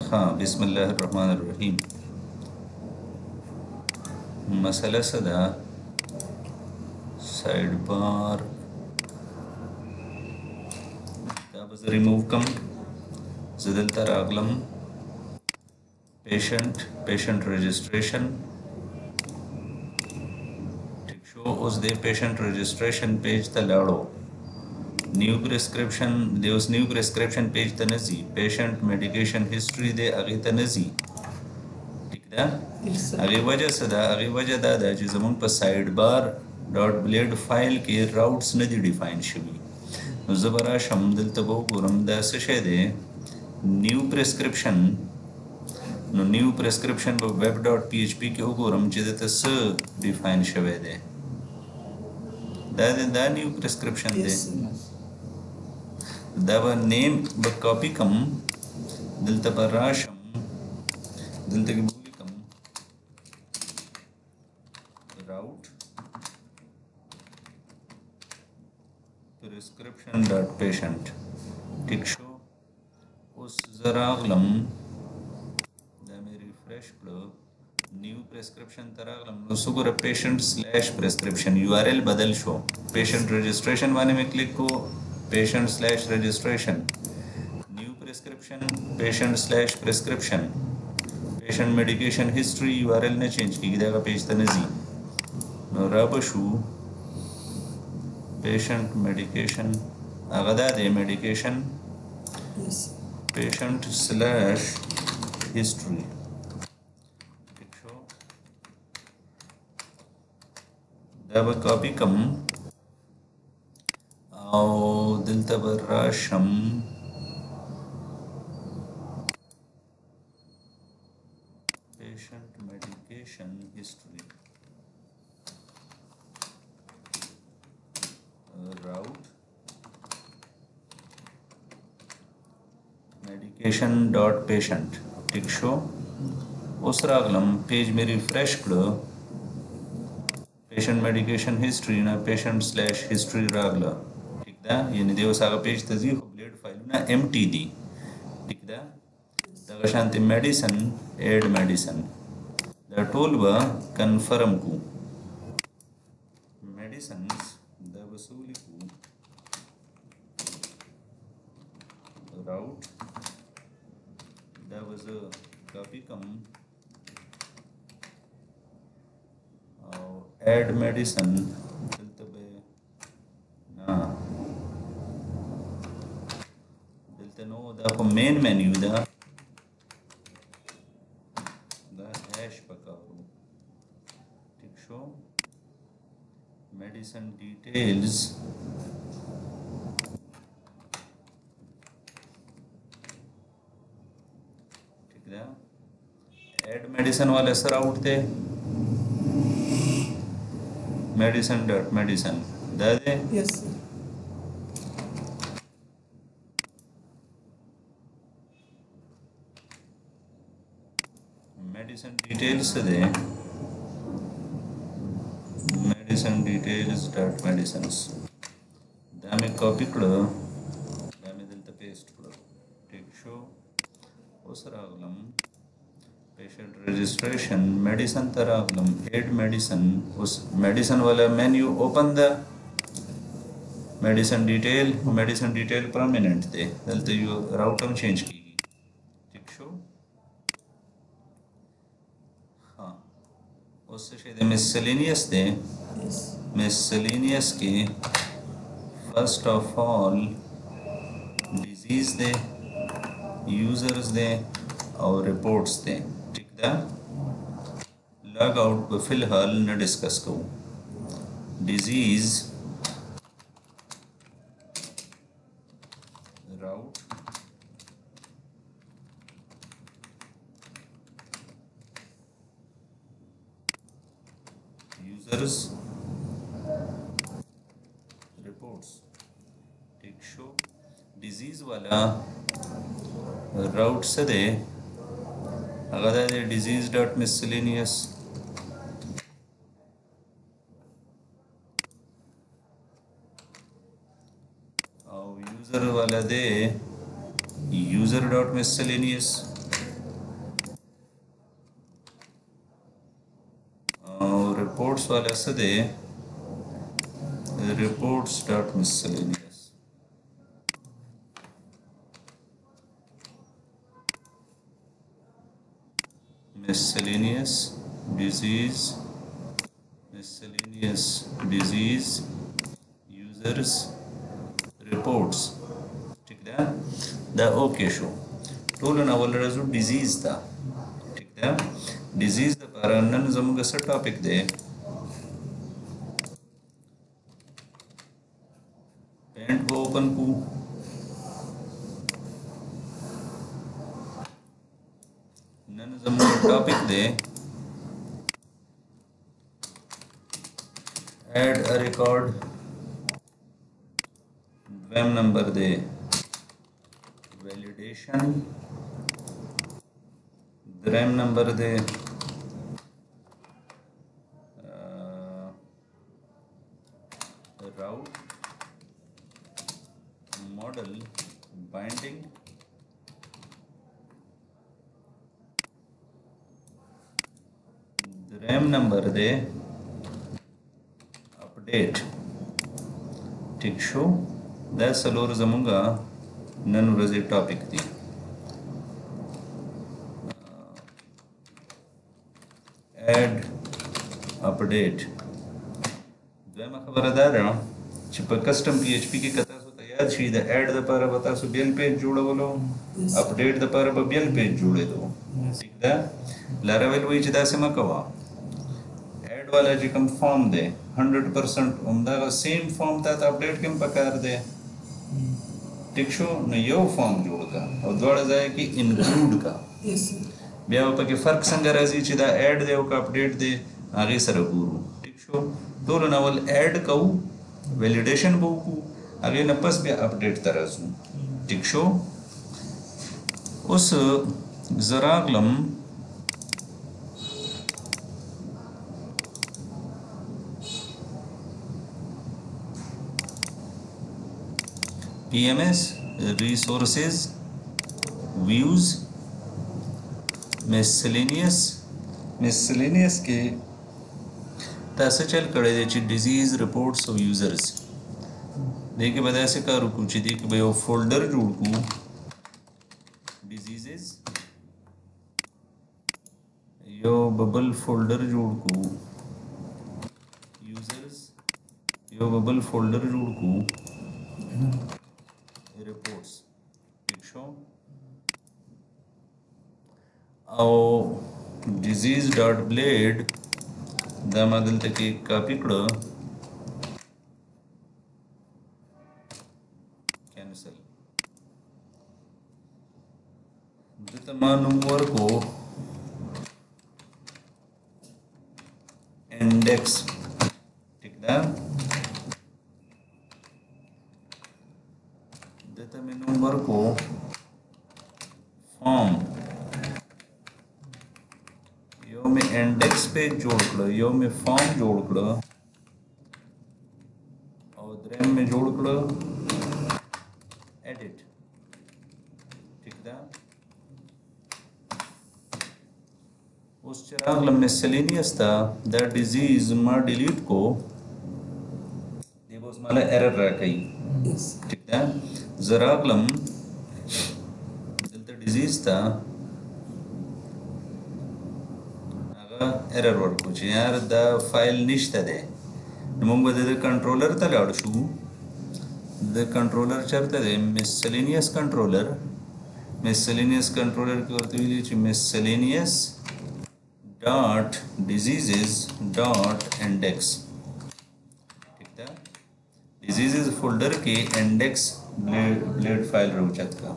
हाँ, बिस्मिल्लाहिर्रहमानिर्रहीम। मसला सदा साइड बार रिमूव कम ज़िदल तरागलम पेशेंट रजिस्ट्रेशन ठीक शो उस दे पेशेंट रजिस्ट्रेशन पेज तलाड़ो न्यू प्रिस्क्रिप्शन पेज तनजी पेशेंट मेडिकेशन हिस्ट्री दे अगे तनजी ठीक दा अगे वजह सदा अगे वजह दादा जो जमन पर side bar dot blade file के राउट्स नदी डिफाइन शवी ज़बरा शमदल तबो गुरम दा सशे दे new prescription new prescription web dot php के गुरम जिदे स डिफाइन शवे दे दा न्यू प्रिस्क्रिप्शन दे दवा नेम ब कॉपी कम दिलता बराशम दिलता की बोली कम राउट प्रिस्क्रिप्शन डॉट पेशेंट ठीक शो उस जरागलम दा में रिफ्रेश करो न्यू प्रिस्क्रिप्शन तरागलम नो सुगर पेशेंट स्लैश प्रिस्क्रिप्शन यूआरएल बदल शो पेशेंट रजिस्ट्रेशन वाले में क्लिक को patient slash registration new prescription patient slash prescription patient medication history URL ने चेंज की देगा पेज तनजी नो रबशु पेशेंट मेडिकेशन अगदा दे मेडिकेशन पेशेंट स्लैश हिस्ट्री दब कॉपी कम आओ दिल तबराशम patient medication history route medication dot patient ठीक शो उस रागलम पेज में रिफ्रेश करो पेशेंट मेडिकेशन हिस्ट्री ना पेशेंट स्लैश हिस्ट्री रागला ठीक दा यानी देवसागा पेज तजी ब्लेड फाइल ना एम्प्टी दी ठीक दा दगा शांति मेडिसिन एड मेडिसिन द टूल व कन्फर्म को मेडिसिन द वसूली को राउट द वज कॉपी कम एड मेडिसिन दिलते नो दा मेन मेन्यू दा हैश पकाओ ठीक शो मेडिसिन डिटेल्स ठीक दा एड मेडिसिन वाले सर उठते मेडिसिन डॉट मेडिसिन दादे यस मेडिसिन डिटेल्स दे मेडिसिन डिटेल्स डॉट मेडिसिन्स दामे कॉपी करो दामे दिलता पेस्ट करो ठीक शो उस रागलम पेशेंट रजिस्ट्रेशन मेडिसिन तरागलम एड मेडिसिन उस मेडिसिन वाला मेन्यू ओपन द मेडिसिन डिटेल परमानेंट थे दलते यू राउटम चेंज की ठीक शो हाँ उससे शायद मिसलेनियस दे मिसलेनियस के फर्स्ट ऑफ ऑल डिजीज दे यूजर्स दे और रिपोर्ट्स दे ठीक दा लॉग आउट फिलहाल न डिस्कस को डिजीज राउट यूजर्स रिपोर्ट्स ठीक शो डिजीज वाला राउट से दे अगर दे डिजीज डॉट मिसलेनियस और यूजर वाला दे यूजर डॉट मिसलेनियस रिपोर्ट्स वाला सदे reports dot miscellaneous disease users reports ठीक ده ده اوكي شو ټول اول رزو disease ده ठीक ده disease ده پر نن زموږ څه ټاپک دی पेंट को ओपन को नन जमून टॉपिक दे ऐड अ रिकॉर्ड वेम नंबर दे वैलिडेशन ग्राम नंबर दे राउट मॉडल बाइंडिंग रैम नंबर दे अपडेट ठीक शो दा सलोर जमुंगा नन रजी टॉपिक दी ऐड अपडेट द्वेमा खबरदार چې په کسٹم پی ایچ پی کې کتا سو تیار شي د اډ د لپاره به تاسو بیل پیج جوړولو اپډیټ د لپاره به بیل پیج جوړېدو ٹھیک ده لارویل وی چې تاسو مکوا اډ والا چې کوم فارم دی 100% همدا سیم فارم ته اپډیټ کوم پکار دی ٹھیک شو نو یو فارم جوړ کا او دوړ ځای کې انکلود کا بیا په کې فرق څنګه راځي چې دا اډ دی او کا اپډیټ دی هغه سره ګورو ٹھیک شو ټول نو اډ کو वैलिडेशन बुक आगे न पस भी अपडेट तरसू ठीक शो उस जरागलम पीएमएस रिसोर्सेज व्यूज मिसलेनियस के तसे चल कड़े देची डिजीज रिपोर्ट्स ऑफ यूजर्स देखिए बता ऐसे का रुकू चाहिए कि भाई वो फोल्डर जोड़ को डिजीजेस यो बबल फोल्डर जोड़ को यूजर्स यो बबल फोल्डर जोड़ को रिपोर्ट्स एक शो और डिजीज डॉट ब्लेड दामादल तक एक कापी कड़ो कैंसल तमाम नंबर को इंडेक्स ठीक है तमाम नंबर को फॉर्म यो में इंडेक्स पेज जोड़ करो यो में फॉर्म जोड़ करो और द्रेम में जोड़ करो एडिट ठीक है उस चिरागलम में सेलेनियस था दैट डिजीज मा डिलीट को देखो उसमें एरर रखी ठीक है जरागलम दिलता डिजीज था एरर वर्क कुछ यार द फाइल निश्चित है नमूंग बदे द कंट्रोलर तलाड़ शू द कंट्रोलर चलते दे मिसलेनियस कंट्रोलर की औरत भी लीची miscellaneous dot diseases dot index ठीक है डिजीजेस फोल्डर के इंडेक्स ब्लेड फाइल रोचत का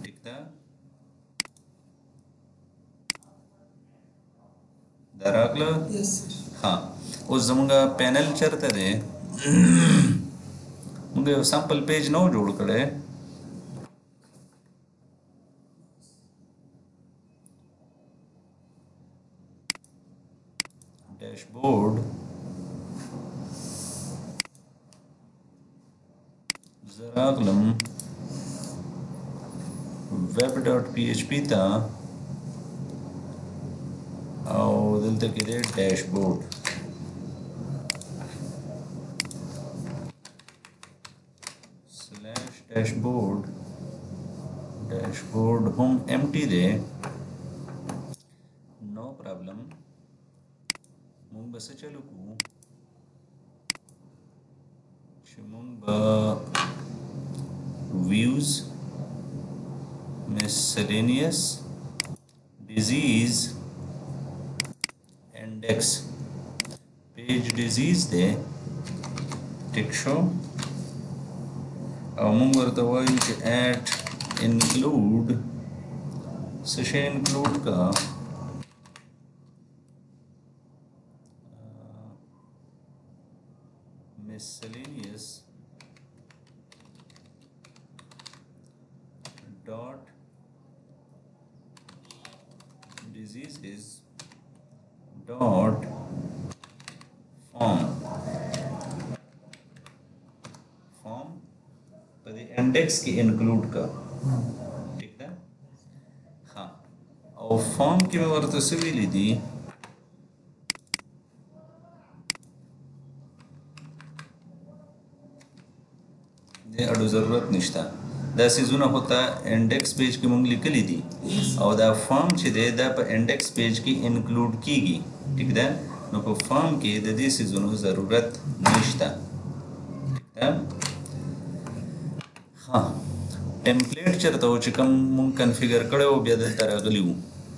दरागला yes, हाँ उस जमुंगा पैनल चरते दे मुझे सैंपल पेज नो जोड़ करे डैशबोर्ड जरागलम web.php था और दिल तक इधर डैशबोर्ड डैशबोर्ड हम एम्प्टी दे नो प्रॉब्लम मुंग बस चलो को मुंग views miscellaneous disease index page disease दे टिक्शो अमुंग वर्तवाई के at include सशे include का miscellaneous dot diseases dot form पदी इंडेक्स की इंक्लूड का ठीक है हाँ और फॉर्म की मैं वर्त से भी ली थी ये अडू जरूरत निश्ता दा सीजुना होता इंडेक्स पेज की मुंग लिख ली थी और दा फॉर्म छिदे दा पर इंडेक्स पेज की इंक्लूड की गई ठीक है नो को फॉर्म की दी सीजुनो जरूरत निश्ता ठीक है हाँ टेम्पलेट चरता हो चिकम मुंग कॉन्फ़िगर करे हो बेदल तरह गलियो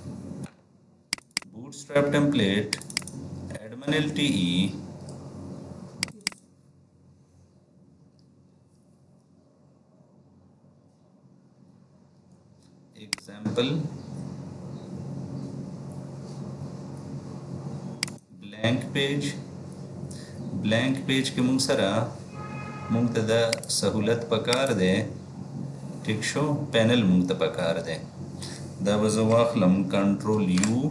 bootstrap template admin LTE example blank page के मुंग सरा मुंग तदा सहूलत पकार दे ठीक शो पैनल मुंग त पकार दे दा बजवाखलम कंट्रोल U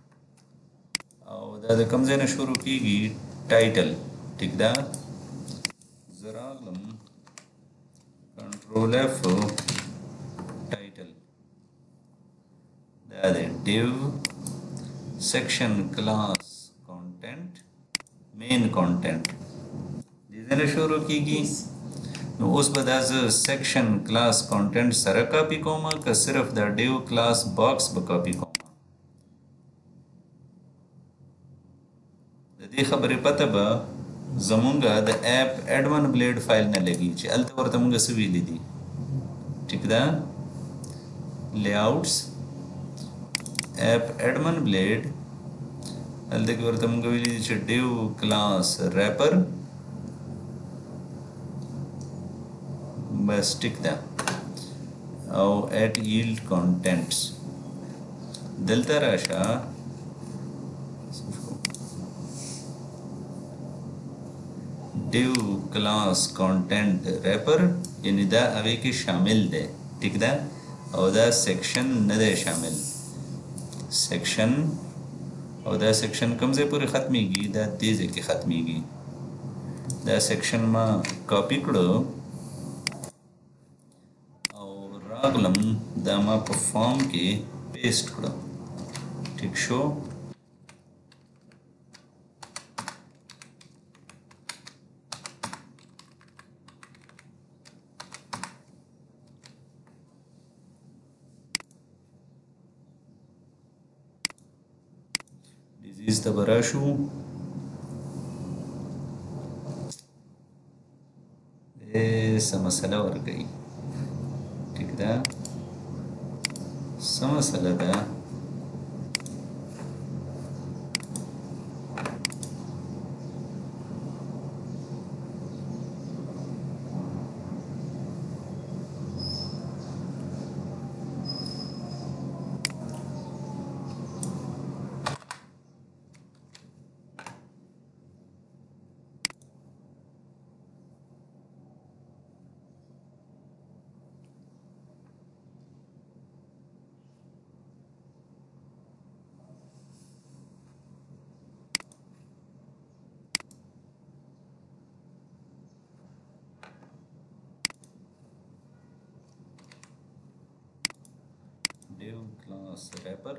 और दा कम से शुरू की गई टाइटल ठीक दा जरागलम कंट्रोल F टाइटल दा दे div section class content main content जिसने शुरू की गई उस बदाज सेक्शन क्लास कंटेंट सर कॉपी कोमा का सिर्फ द div क्लास बॉक्स ब कॉपी कोमा दी खबर पता बा जमुंगा द ऐप एडमन ब्लेड फाइल न लगी च अलत वर तमुंगा सवी दी ठीक दा लेआउट्स ऐप एडमन ब्लेड अलत वर तमुंगा वी च div क्लास रैपर बस टिक दा और एट यील्ड कंटेंट्स दलता राशा div क्लास कंटेंट रैपर यानी दा अवे के शामिल दे ठीक दा और दा सेक्शन न दे शामिल सेक्शन और दा सेक्शन कम से पूरी खत्मीगी दा तेज़ की खत्मीगी दा सेक्शन में कॉपी करो और रागलम दामा परफॉर्म के पेस्ट करो ठीक शो डिजीज तबराशु समस्या और गई ठीक है समस्या दा div class wrapper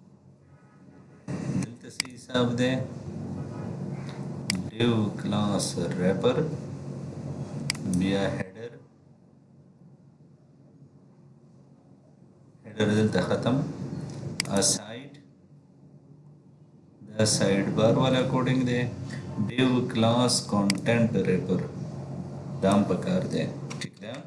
दिलतसी हिसाब दे div class wrapper बिया header header دلته ختم. aside the sidebar वाला कोडिंग दे. div class content wrapper दाम पकार दे. ठीक है.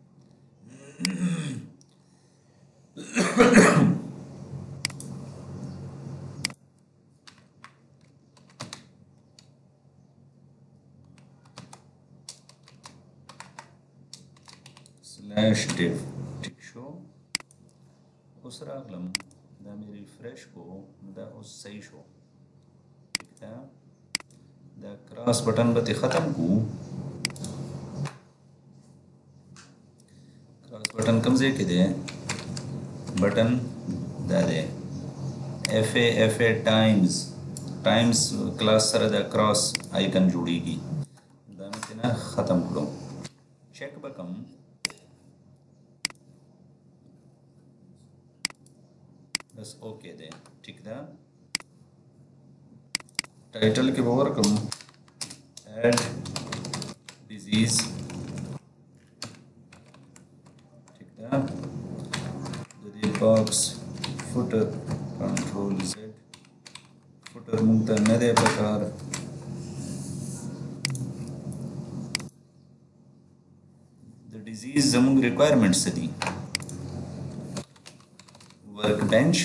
Slash div. ठीक शो उस रागलम दा मी रिफ्रेश को दा उस सही शो. ठीक है. दा क्रॉस बटन बते ख़त्म को. क्रॉस बटन कम से के दे बटन दा दे एफ ए टाइम्स क्लास सर दा क्रॉस आइकन जुड़ेगी. दा मैं तेना ख़त्म करूँ. चेक बकम बस ओके दे. ठीक है. टाइटल के बाहर कम ऐड डिजीज. ठीक है. द box footer control Z footer मुंगता नदे प्रकार द डिजीज जमुंग रिक्वायरमेंट्स दी वर्कबेंच.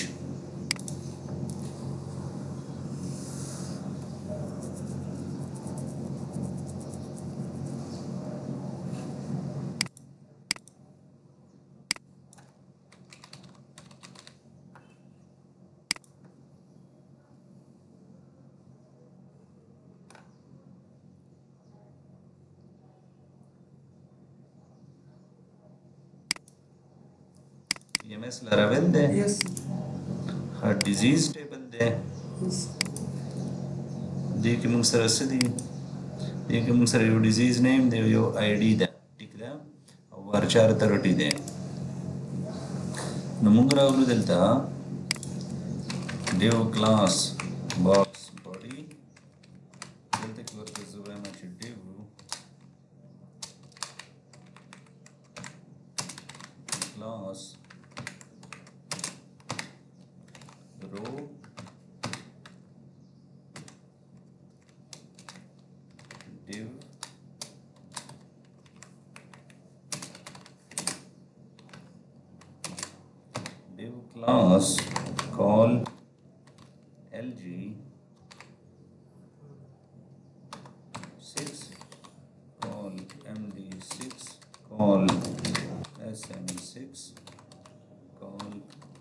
एमएस लारावेल दे. Yes. हर डिजीज टेबल दे. Yes. दे कि मुंग सर सदी दे कि मुंग सर यो डिजीज नेम दे यो आईडी दे. ठीक है. वारचार तरटी दे. नमुंग रावलु दलता div class box body दलते की वर्क जुबा में div class row div class call lg 6 call md6 call sm6 call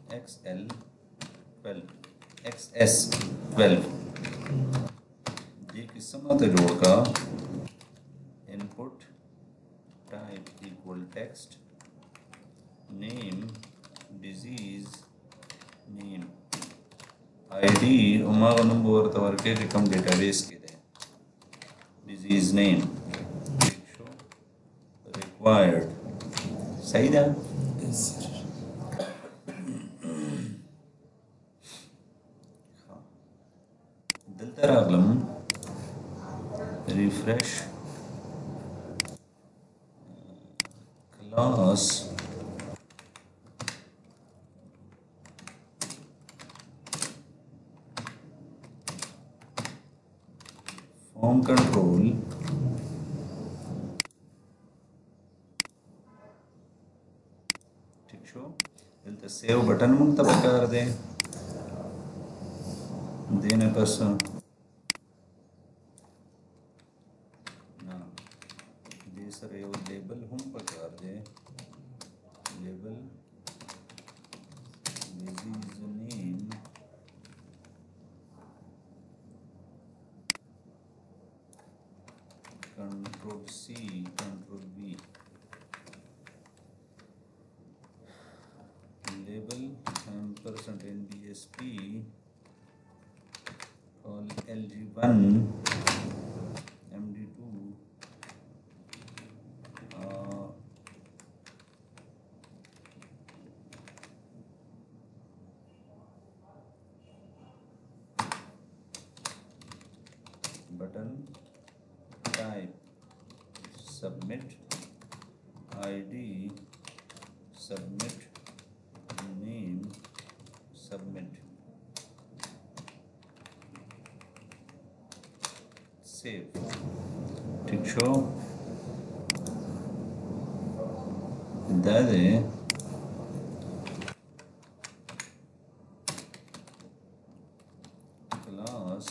xs12 ये किस्म आता जोड़ का input type equal text name disease name id उमाग नंबर तवर के रिकम डेटाबेस के दे disease name show required. सही था. Yes. दलता रागलम रिफ्रेश क्लास फॉर्म कंट्रोल ठीक शो दलता सेव बटन मुंग तब कर दे देने बस सर ये लेबल हम पकार दे label disease name control C control V label %NBSP col LG1 MD2 button type submit ID submit name save ठीक छो दादे क्लास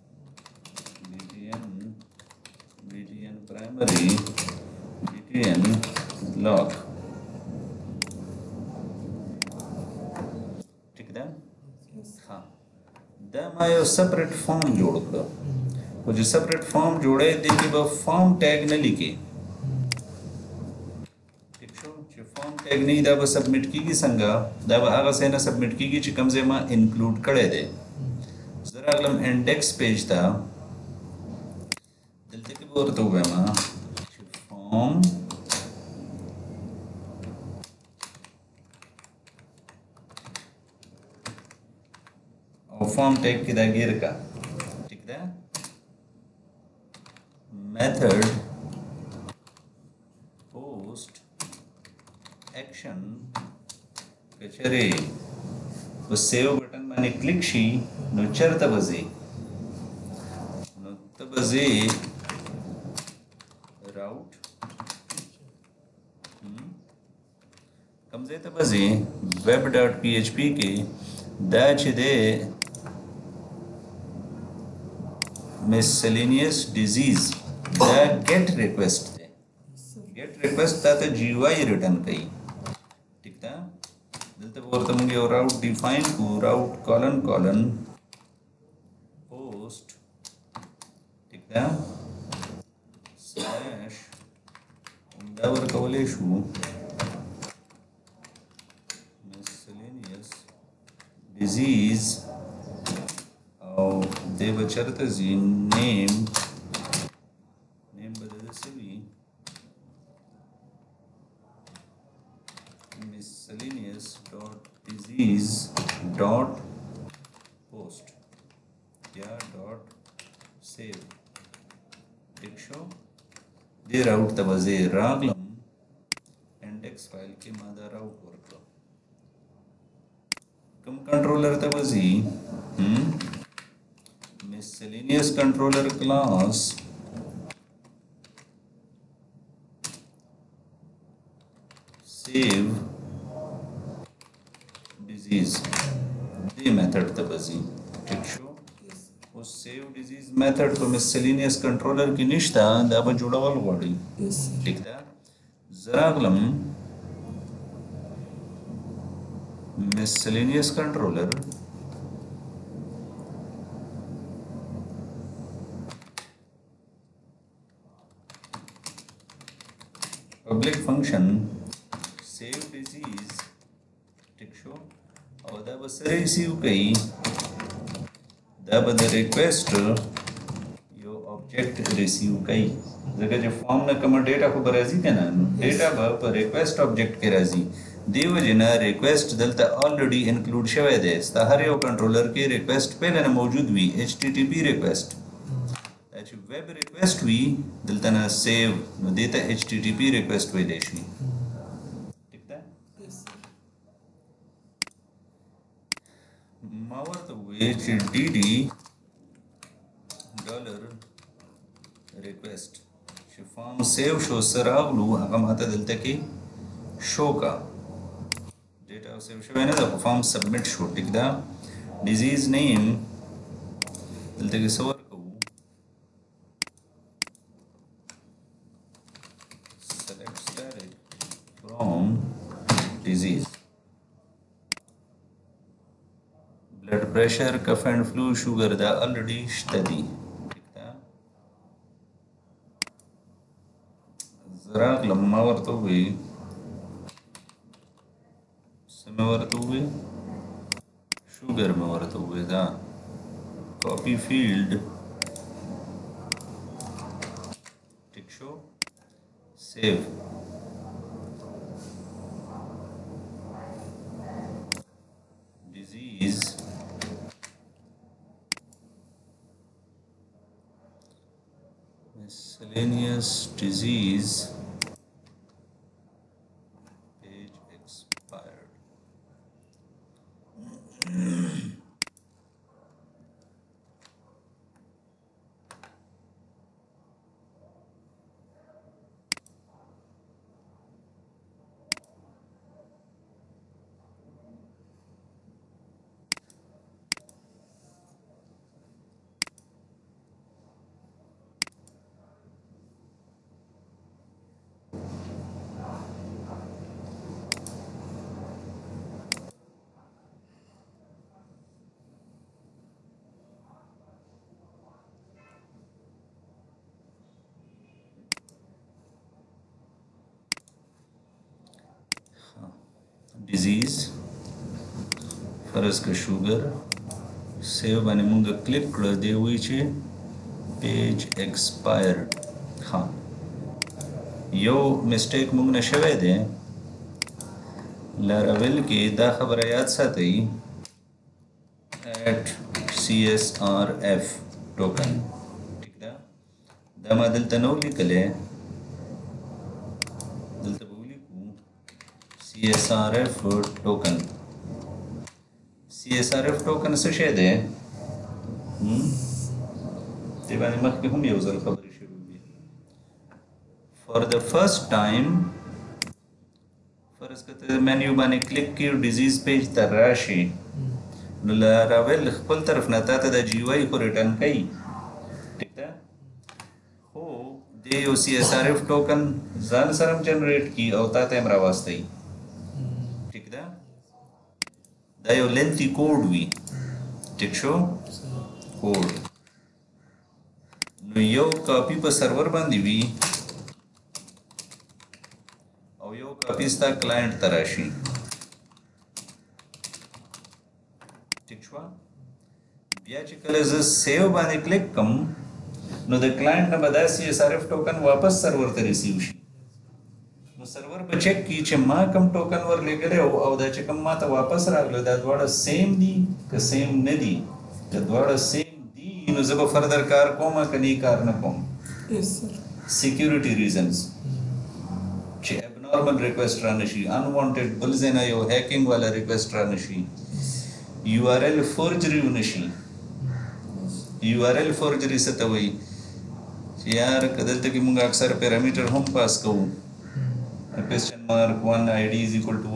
btn primary btn log ठीक है हाँ दा मायो सेपरेट फॉर्म जोड़ करो वो जो सेपरेट फॉर्म जोड़े देखिए वो फॉर्म टैग न लिखे ठीक छो जो फॉर्म टैग नहीं दा वो सबमिट की संगा दा वो आगे से ना सबमिट की कम से कम इंक्लूड करे दे जरा अगलम इंडेक्स पेज था दिलते के बोर तो हुए मां फॉर्म और फॉर्म टैग की दागिर का ठीक है मेथड पोस्ट एक्शन कचरे वो सेव बटन माने क्लिक शी नो चरता बजे नो तबजे राउट कम से तबजे web.php के दाच दे miscellaneous disease दा गेट रिक्वेस्ट थे गेट रिक्वेस्ट था तो GUI रिटर्न कई ठीक था दिलते बोलते मुझे राउट डिफाइन को राउट कॉलन कॉलन पोस्ट ठीक था स्लैश उंडावर कवलेशु miscellaneous disease और दे बचरत जी नेम बदल से भी miscellaneous dot disease dot post या dot save ठीक शो दे राउट तबजे रागलम इंडेक्स फाइल के मादा राउट वर्क कम कंट्रोलर तबजी miscellaneous controller class save disease the method तबजी ठीक शो उस save disease method तो miscellaneous controller की निश्ता दाबा जुड़ा वाल वाली ठीक था जरा गलम miscellaneous controller public function save disease ठीक शो और दा बस रिसीव कई दा बद रिक्वेस्ट यो ऑब्जेक्ट रिसीव कई जगह जो फॉर्म न कम डेटा को बराजी के ना डेटा पर रिक्वेस्ट ऑब्जेक्ट के राजी देव जना रिक्वेस्ट दलता ऑलरेडी इंक्लूड शवे दे ता हर यो कंट्रोलर की रिक्वेस्ट पहले न मौजूद हुई http रिक्वेस्ट अच्छा वेब रिक्वेस्ट हुई दलता ना सेव न देता http रिक्वेस्ट वे देशी ठीक है मावर तो वे dd dollar request form save शो सरागलू अगम आता दलता की शो का डेटा सेव शो है ना तो फॉर्म सबमिट शो ठीक था डिजीज नेम दलता की सवर को select static from disease blood pressure cough and flu sugar दा ऑलरेडी स्टडी ठीक था जरा लम्मा वर्तो हुई समय वर्तो हुए शुगर में वर्तो हुए था कॉपी फील्ड टिक शो save disease miscellaneous disease page expired disease फर्ज का शुगर सेव बाने मुंगा क्लिक कर दे हुई छे पेज एक्सपायर्ड हाँ यो मिस्टेक मुंग ने शवे दे लारावेल के दा खबर याद साथई at CSRF टोकन ठीक दा दा मा दलता नो लिखले दलता बोली को CSRF टोकन CSRF टोकन से शेद है ते बारे मख के हम यूजर खबर शुरू भी फॉर द फर्स्ट टाइम फर्ज करते मेन्यू बाने क्लिक की डिजीज पेज तराशी नो लारावेल खपल तरफ ना ता द जीवाई को रिटर्न कई ठीक है हो दे यो CSRF टोकन जान सरम जनरेट की औता ते हमरा वास्ते ठीक है दा यो लेंथी कोड वी ठीक शो कोड नो यो कॉपी पर सर्वर बांधी वी और यो कॉपी स्ता क्लाइंट तराशी ठीक शो बिया चिकल इज सेव बाने क्लिक कम नो द क्लाइंट न बदा CSRF टोकन वापस सर्वर ते रिसीव शी नो सर्वर पे चेक की चे मा कम टोकन वर ले गले और दा चे कम मा ता वापस रागलो दा द्वाड़ा सेम दी का सेम न दी का द्वाड़ा सेम दी नो जब फर्दर कार कोमा कनी कार न कोम यस सर सिक्योरिटी रीजंस चे एबनॉर्मल रिक्वेस्ट रानशी अनवांटेड बुलजेना यो हैकिंग वाला रिक्वेस्ट रानशी URL फोर्जरी उनशी URL फोर्जरी से तो वही यार कदल तक मुंगा अक्सर पैरामीटर हम पास कहूँ question mark 1 id is equal to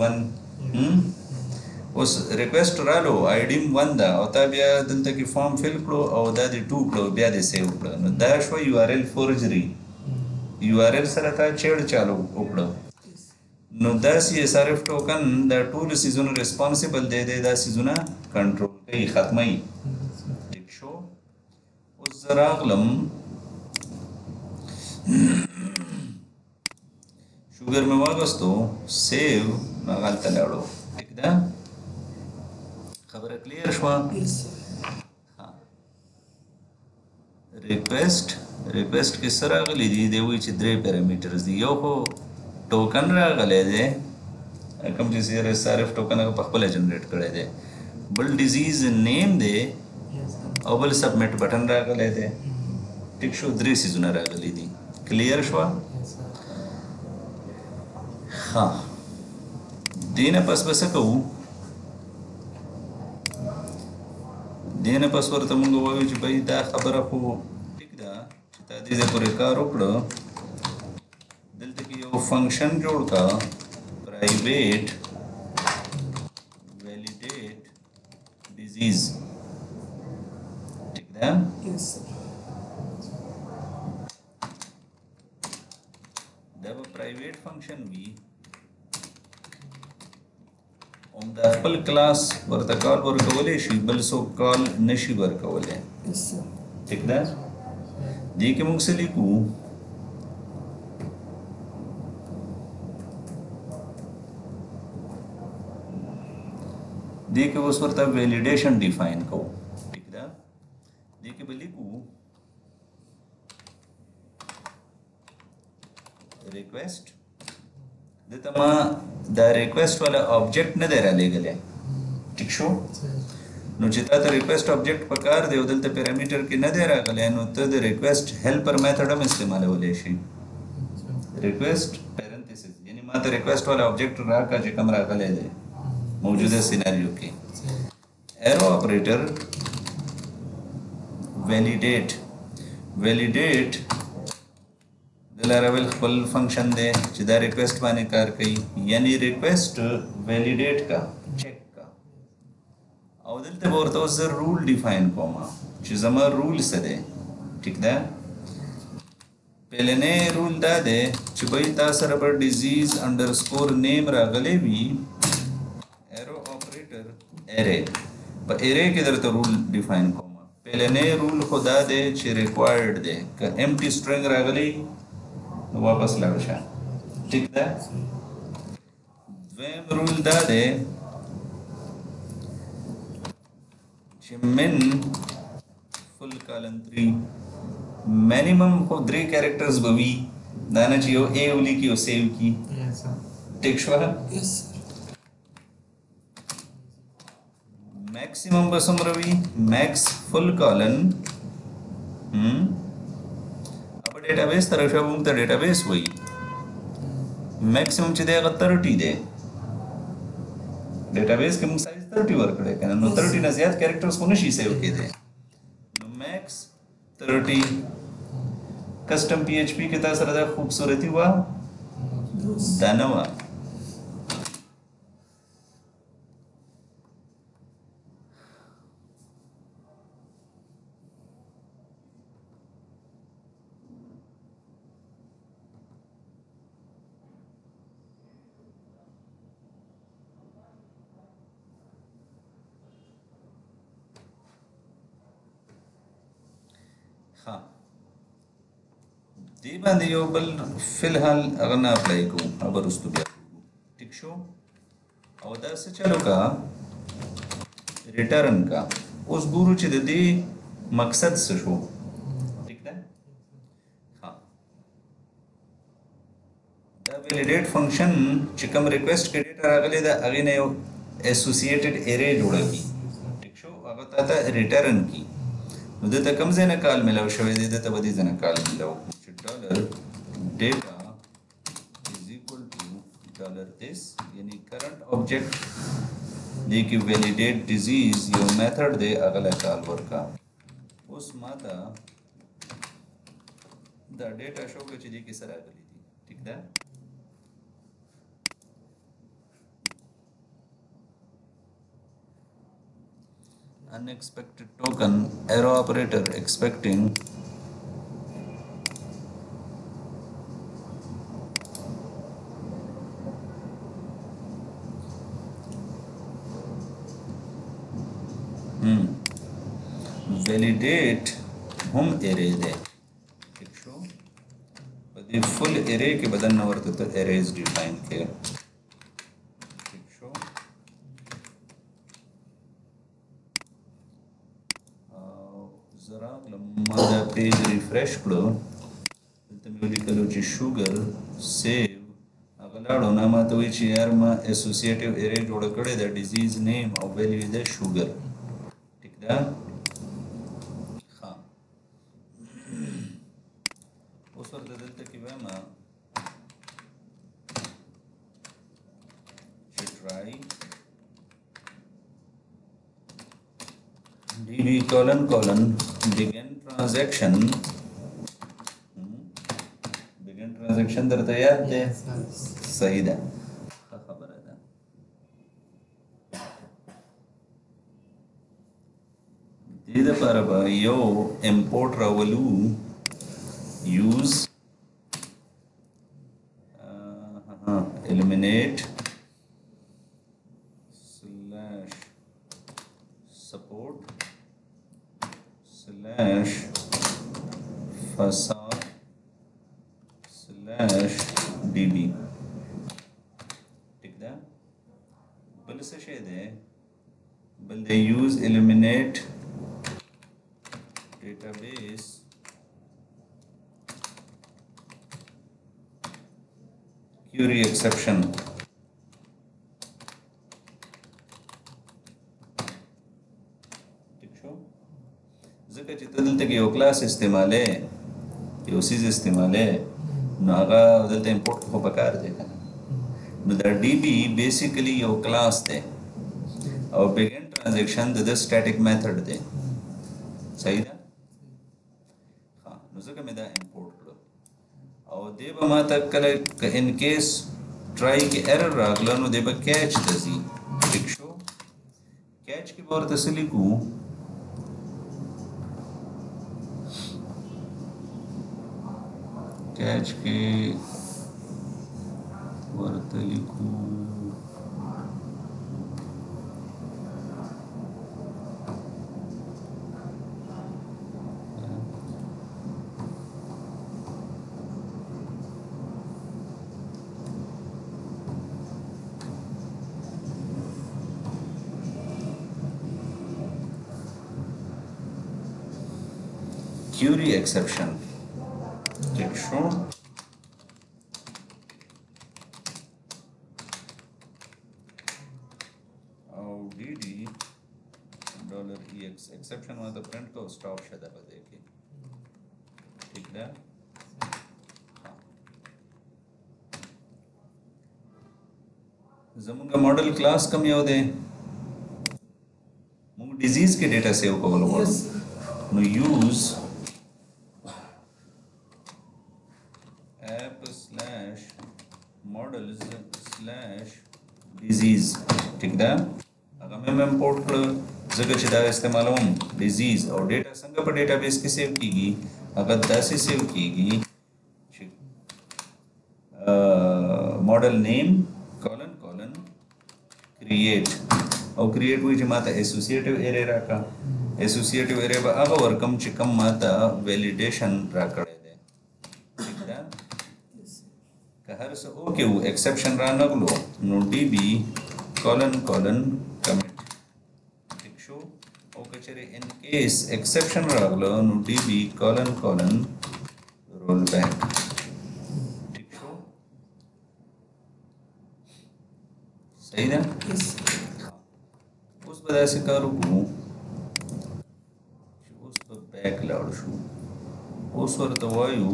1 उस रिक्वेस्ट रालो id 1 दा और तब या दल तक फॉर्म फिल करो और दा दे 2 करो ब्या दे सेव करो नो दा शो URL फोर्जरी URL सरता छेड़ चालू उकड़ो नो दा CSRF टोकन दा टूल सीजन रिस्पांसिबल दे दे दा सीजन कंट्रोल कई खत्मई एक शो उस जरागलम शुगर में वागस्तो सेव मगाल तलाड़ो ठीक है खबर क्लियर शवा हाँ रिक्वेस्ट किस तरह गली दी दे हुई चिद्रे पैरामीटर्स दी यो को टोकन रा गले दे कम CSRF टोकन को पखपले जनरेट करे दे बल डिजीज नेम दे और बल सबमिट बटन रा गले दे ठीक शो द्री सीजन रा गली दी क्लियर शवा हाँ देने पास बस कहूँ देने पास वर तो मुंगो वायु जी भाई दा खबर आपको ठीक दा चिता दीजे पूरे कार उकड़ो दिल तक यो फंक्शन जोड़ का प्राइवेट वैलिडेट डिजीज ठीक दा यस जब प्राइवेट फंक्शन भी on the full class वर्ता कॉल वर्कवले शी बल सो कॉल नशी वर्कवले ठीक है दी के मुख से लिखूं दी के उस वर्ता वैलिडेशन डिफाइन को ठीक है दी के लिखूं रिक्वेस्ट देता द रिक्वेस्ट वाला ऑब्जेक्ट न दे रहा ले गले ठीक शो नो चिता तो रिक्वेस्ट ऑब्जेक्ट पकार दे उदल तो पैरामीटर की न दे रहा गले नो तो द रिक्वेस्ट हेल्पर मेथड में इस्तेमाल होले शी रिक्वेस्ट पैरेंथेसिस यानी मा तो रिक्वेस्ट वाला ऑब्जेक्ट रा का जे कम रा गले दे मौजूदा सिनेरियो की arrow operator validate Laravel full function दे जिदा रिक्वेस्ट माने कार कई यानी रिक्वेस्ट वैलिडेट का चेक का अवदल ते बोरतो ज रूल डिफाइन कोमा चिजमा रूल से दे ठीक है पहले ने रूल दा दे चिबई ता सरबर डिजीज अंडरस्कोर नेम रागले भी एरो ऑपरेटर एरे पर एरे के दर तो रूल डिफाइन कोमा पहले ने रूल को दा दे च रिक्वायर्ड दे का एम्प्टी स्ट्रिंग रागले वापस लवशा ठीक है دویم رول دا دی چې من فل کالن 3 minimum خو 3 کریکټرز به وي دا نه چې یو ا ولیکي او سیو کی ټیک شو मैक्सिमम बस रवि मैक्स फुल कॉलन अब डेटाबेस तरफ शबूम तो डेटाबेस वही मैक्सिमम चीज़ अगर 30 दे डेटाबेस के साइज 30 वर्क करे क्या नो 30 ना ज़्यादा कैरेक्टर्स को नहीं सेव किए थे नो मैक्स 30 कस्टम PHP के तास रहा खूबसूरती हुआ दानवा हाँ दी बांधे यो बल फिलहाल अगर ना अप्लाई को अब रुस्तु भी ठीक शो और दस से चलो का रिटर्न का उस गुरु चिद दी मकसद से शो ठीक है हाँ द वैलिडेट फंक्शन चिकम रिक्वेस्ट के डेटा अगले द अगे ने एसोसिएटेड एरे जोड़ा की ठीक शो अगर ताता रिटर्न की मुझे तो कम से न काल मिलाओ शवे दे तो बदी से न काल मिलाओ dollar data is equal to dollar this यानी करंट ऑब्जेक्ट दे की वैलिडेट डिजीज यो मेथड दे अगला काल वर्क का उस माता द डेटा शो के चीज़ की सराह करी थी ठीक है unexpected token arrow operator expecting validate हम array दे ठीक शो बदी full array के बदन न वर्त तो arrays define के ठीक शो जरा लम्मा दा पेज रिफ्रेश करो तमे लिखलो ची शुगर सेव अगलाडो नामा तो ची यार मा एसोसिएटिव एरे जोड़ कड़े द डिजीज नेम और वैल्यू इज द शुगर ठीक दा हां उस और दलते की मा try db colon begin transaction दरता याद दे सही दा खबर है दा दे पर यो import रावलू use eliminate /support /facade /db ठीक है बल से शेद है बल दे use eliminate database query exception ज़िक्र चित्तदल तक यो क्लास इस्तेमाल है यो चीज़ इस्तेमाल है नागा दलते इंपोर्ट को बकार देखा नो द डीबी बेसिकली यो क्लास दे और बिगिन ट्रांजैक्शन द स्टैटिक मेथड दे सही ना हाँ नो ज़िक्र में दा इंपोर्ट करो और देव मा तक कल इन केस ट्राई के एरर रागला नो देव कैच दजी ठीक शो कैच की बार तसली को कैच के वर्तलिकू query exception ٹھیک شو او D D $ex exception में तो प्रिंट को स्टॉप शदा बदे के ठीक है जमुंगा मॉडल क्लास कम याद है मुंग डिजीज के डेटा सेव को बोलो नो यूज app/models/disease ठीक है अगर मैं इंपोर्ट कर जगह चिदा इस्तेमाल हूँ डिजीज और डेटा संग पर डेटाबेस की सेव कीगी अगर 10 से सेव कीगी मॉडल नेम कॉलन क्रिएट और क्रिएट हुई जमाता एसोसिएटिव एरे रखा एसोसिएटिव एरे बा अगर वर्कम चिकम माता वैलिडेशन रखड़े दे ठीक है कहर से ओके वो एक्सेप्शन रानगलो नो डीबी कॉलन कमिट ठीक शो ओ कचरे इन केस एक्सेप्शन रागलो नो डीबी कॉलन रोल बैक ठीक शो सही ना उस वजह से करूँ उस पर बैक लाड़ शू उस वक्त वायु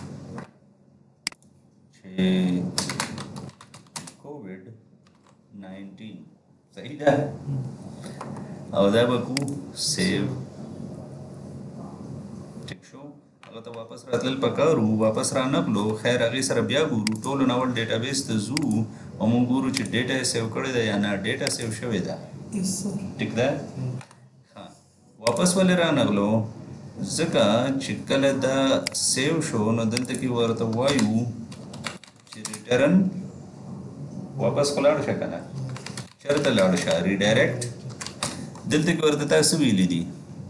COVID-19 सही है और दा बकू सेव ठीक शो अगर तो वापस रातल पकारू वापस रानक लो खैर अगे सर बिया गुरु टोल नवल डेटाबेस त जू अमु गुरु च डेटा सेव करे दा या ना डेटा सेव शवे दा ठीक दा हां वापस वाले रानक लो जका चिकल दा सेव शो न दंत की वर्त वायु रिटर्न वापस कोलाड़ शकना शर्त लाड़ शा रिडायरेक्ट दिलते की वर्तता सुवीली दी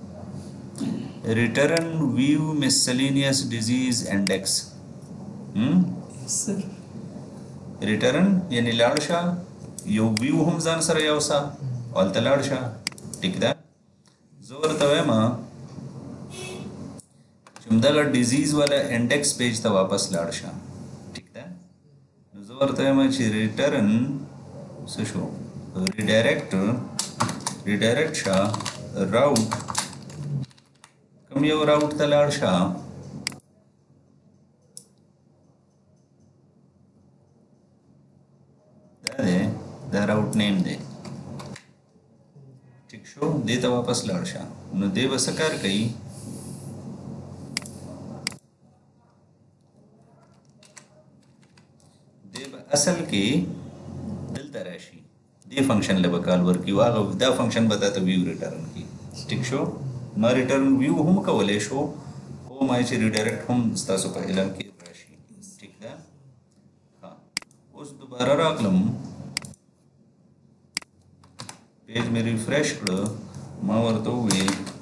return view miscellaneous disease index return यानी लाड़ शा यो व्यू हम जान सर यावसा और तलाड़ शा ठीक दा जोर तवेमा चुमदा डिजीज वाला इंडेक्स पेज था वापस लाड़ शा वर्तमाची रिटर्न सशो रिडायरेक्ट शा राउट कम यो राउट तलाड़ शा दे द राउट नेम दे ठीक शो दे तो वापस लाड़ शा नो दे बसकार कई असल के दिल तराशी दे फंक्शन ले बकाल वर की वाग दा फंक्शन बता तो व्यू रिटर्न की ठीक शो मा रिटर्न व्यू हम का वले शो हो माइची रिडायरेक्ट हम स्तासो पहला की राशि ठीक है हां उस दोबारा राखलम पेज में रिफ्रेश कर मा वरतो वे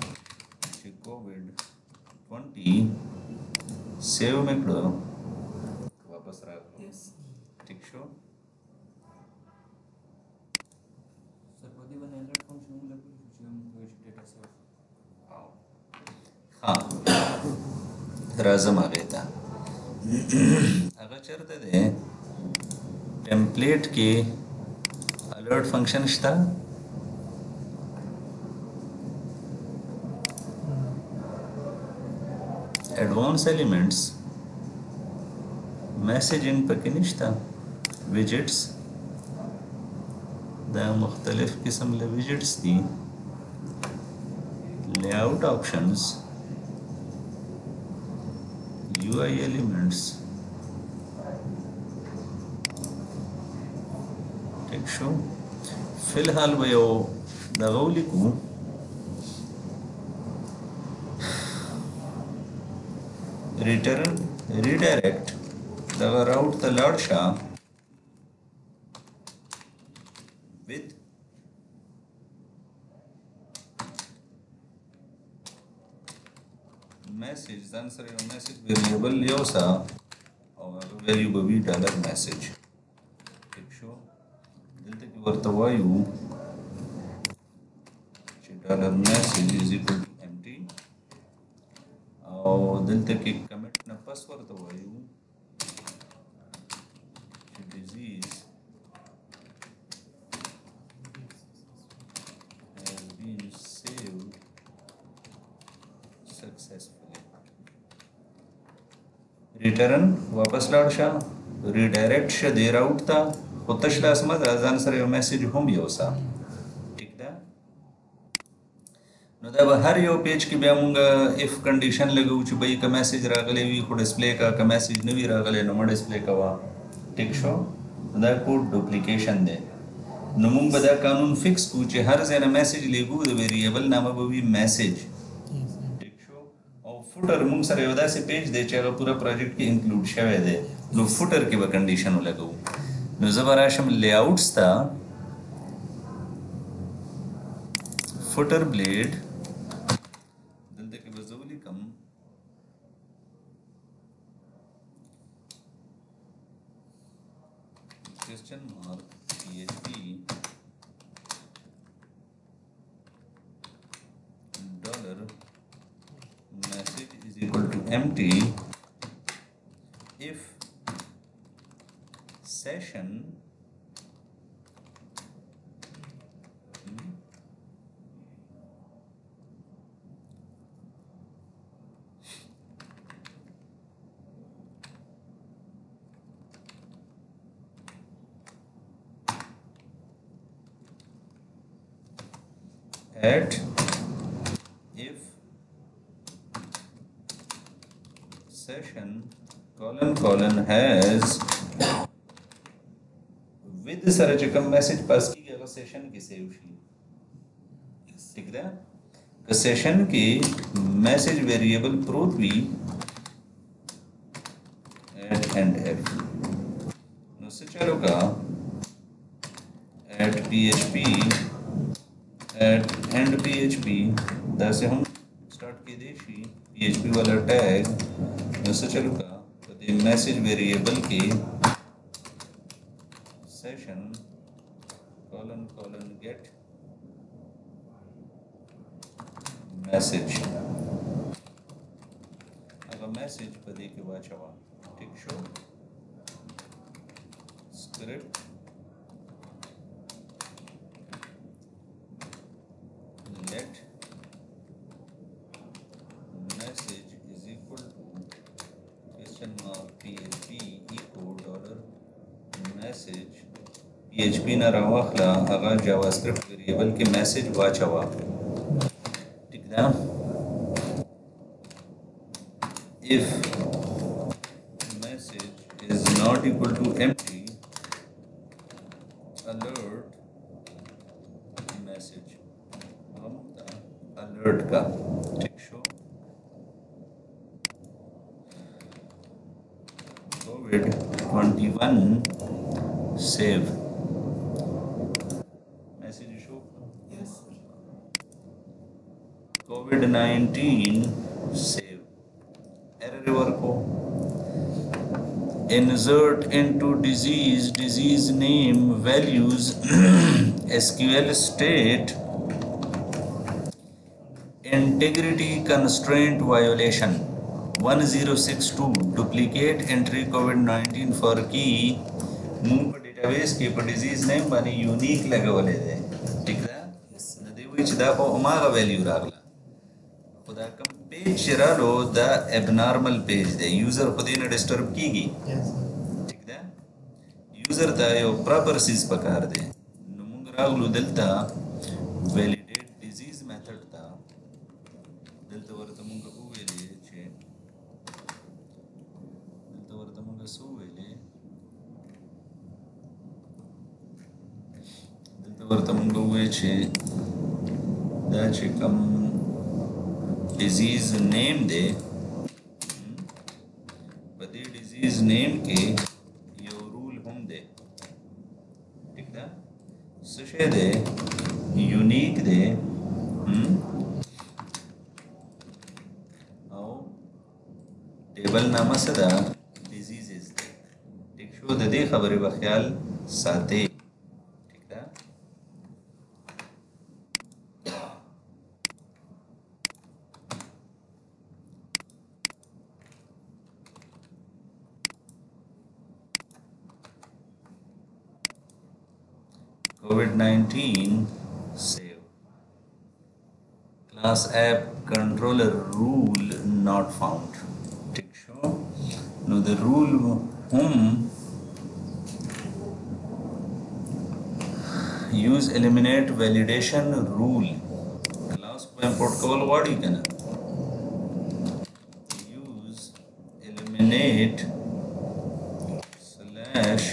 COVID-20 सेव में कर वापस राख ठीक शो हाँ राजम आ गया था अगर चलते थे टेम्पलेट के अलर्ट फंक्शन था एडवांस एलिमेंट्स मैसेजिंग पर किनिश्ता विजेट्स दा मुख्तलिफ किस्म ले विजेट्स दी लेआउट ऑप्शंस UI elements ठीक शो फिलहाल वयो दगौली को रिटर्न रिडायरेक्ट दगा राउट द लाड़शा with message answer your message variable yosa और value बवी डॉलर मैसेज ठीक शो दिलते की वर्तवायु $message is equal to empty और دلته کې کمنټ نه پس ورته وایو چې disease has been saved successfully. ریټرن واپس لاړ شه ریډایرکټ شه دې راوټ ته خو تش لاس مه ځه ځان سره یو میسج هم یوسه ټیک ده نو دا به هر یو پیج کې بیا مونږ اف کنډیشن لګو چې بھئی که میسج راغلی وي خو ډسپلی کا که میسج نه وي راغلی نو مه ډسپلی کوه ټیک شو دا کوډ ډوپلیکیشن دی نو مونږ به دا قانون فکس کړو چې هر ځای نه میسج لیږو د ویریبل نامه به وي میسج فوټر مونږ سره یو داسې پیج دی چې هغه پوره پروجیکټ کې انکلوډ شوی دی نو فوټر کې به کنډیشن ولګوو نو زه به راشم لیاوټس ته فوټر بلیډ دلته کې به زه ولیکم کوېسچن مارک PHP $. Message is equal to empty if session at if session colon has with سره چې کوم میسج پاس کیږي هغه سیشن کې سیو شي ٹھیک ده که سیشن کې میسج ویریبل پروت وي at and f نو څه چلو کا at php at and php دا سے هم start کې دی شي php वाला tag نو څه چلو کا په دې میسج ویریبل کې session colon get message هغه میسج په دې کې واچوا ټیک شو script let message is equal to question mark php echo $message php نه راوخلا هغه جاواسکرپټ ویریبل کې میسج واچوا ٹھیک ده if message is not equal to empty alert message हम alert का टिक शो COVID-21 save message show yes COVID-19 save error work को insert into disease name values SQL state integrity constraint violation 1062 duplicate entry COVID-19 for key مونږ په ډیټابیس کې په ډیزیز نیم باندې یونیک لګولې ده ٹھیک ده د دې وی چې دا په هماغه ویلیو راغله خو دا کوم پیج چې رالو دا ابنارمل پیج دی یوزر خو دې نه ډسټرب کیږي ٹھیک ده یوزر ته یو پراپر سیز پکار دی نو مونږ راغلو دلته ویلیډیټ ډیزیز میثډ ته دلته ورته مونږ وویلې چې دلته ورته مونږ سو ویلې ورته مونږ ووایو چې دا چې کوم ډیزیز نیم دی په دې ډیزیز نیم کې یو رول هم دی ٹھیک ده څه شی دی یونیک دی او ټیبل نامه څه ده ډیزیزز دی ټیک شو د دې خبرې به خیال ساتئ COVID-19 save class app controller rule not found. ठीक शो नो द rule हम use eliminate validation rule class को import कवल वाड़ी कना use eliminate slash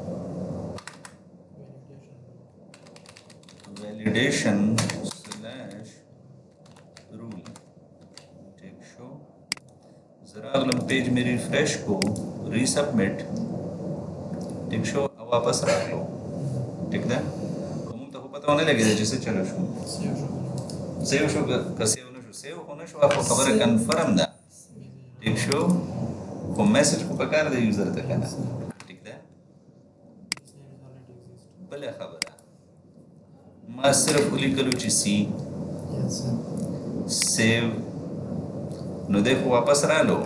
validation slash rule ठीक शो जरा अगला पेज में रिफ्रेश को रीसबमिट ठीक शो अब वापस रख लो ठीक है कमुक तो पता होने लगे जैसे चलो शो सेव शो का सेव होना शो आपको खबर है कंफर्म दा ठीक शो को मैसेज को पकार दे यूजर तक है ना ठीक है भले खबर है मैं सिर्फ उली करूँ चीज़ सेव नो देखो वापस रह लो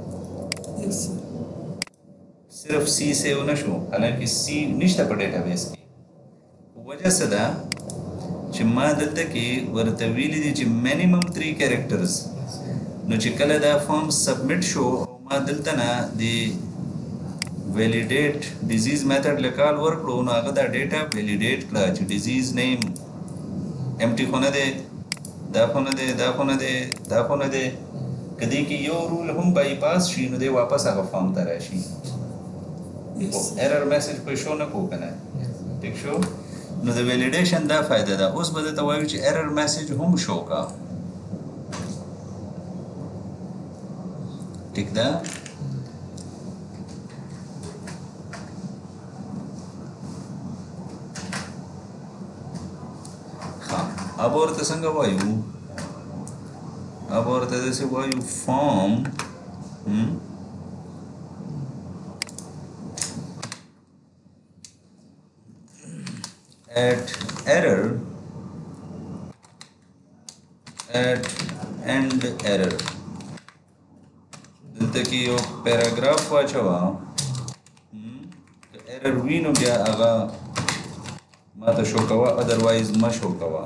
सिर्फ सी सेव न शो हालांकि सी निश्चित पर डेटाबेस की वजह से दा चिम्मा दलते कि वर्तवीली दी चिम मिनिमम 3 कैरेक्टर्स नो चिकल दा फॉर्म सबमिट शो मा दलता ना दी वैलिडेट डिजीज मेथड लेकाल वर्क लो ना अगर दा डेटा वैलिडेट क्ला ची डिजीज नेम एम्प्टी खोने दे दा खोने दे दा खोने दे दा खोने दे कदी कि यो रूल हम बाईपास शी नो दे वापस आगा फॉर्म तरह शी एरर मैसेज कोई शो न को कना ठीक शो नो द वैलिडेशन दा फायदा दा उस बदे तो वायु एरर मैसेज हम शो का ठीक दा हाँ अब और तसंग वायु अब और तैसे वायु form at error at end error दलते कि यो पैराग्राफ वाचवा एरर वी नो बिया आगा मा तो शो कवा अदरवाइज म शो कवा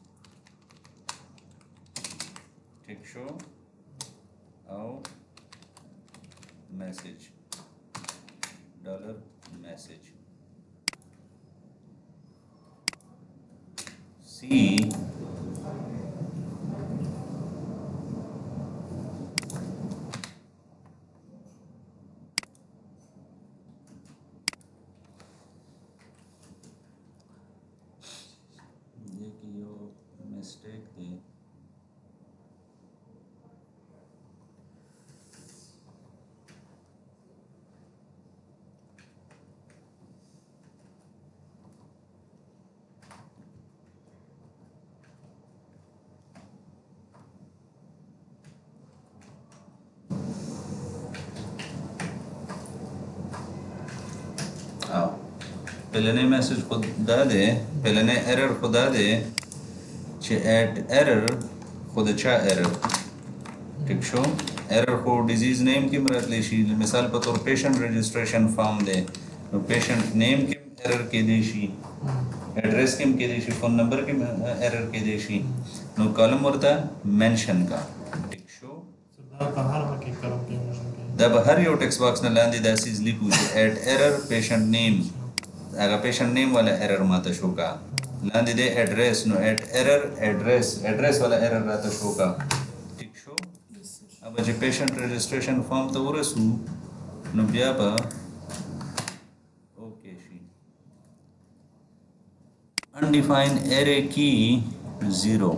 ठीक शो आओ मैसेज डॉलर मैसेज सी ये कि यो मिस्टेक थी पहले ने मैसेज खुदा दे पहले ने एरर खुदा दे चे एट एरर खुद अच्छा एरर ठीक शो एरर को डिजीज नेम की मरत लेशी मिसाल पर तौर पेशेंट रजिस्ट्रेशन फॉर्म दे तो पेशेंट नेम की एरर के देशी एड्रेस की देशी फोन नंबर की एरर के देशी नो कॉलम वर्ता मेंशन का ठीक शो दब हर यो टेक्स्ट बॉक्स न लांदी दैस इज लिखू एट एरर पेशेंट नेम अगर पेशेंट नेम वाला एरर माता शो का लांदी दे एड्रेस नो एट एरर एड्रेस वाला एरर रहता शो का ठीक शो अब जो पेशेंट रजिस्ट्रेशन फॉर्म तो उरसू नो ब्याबा ओके शी अनडिफाइंड एरे की 0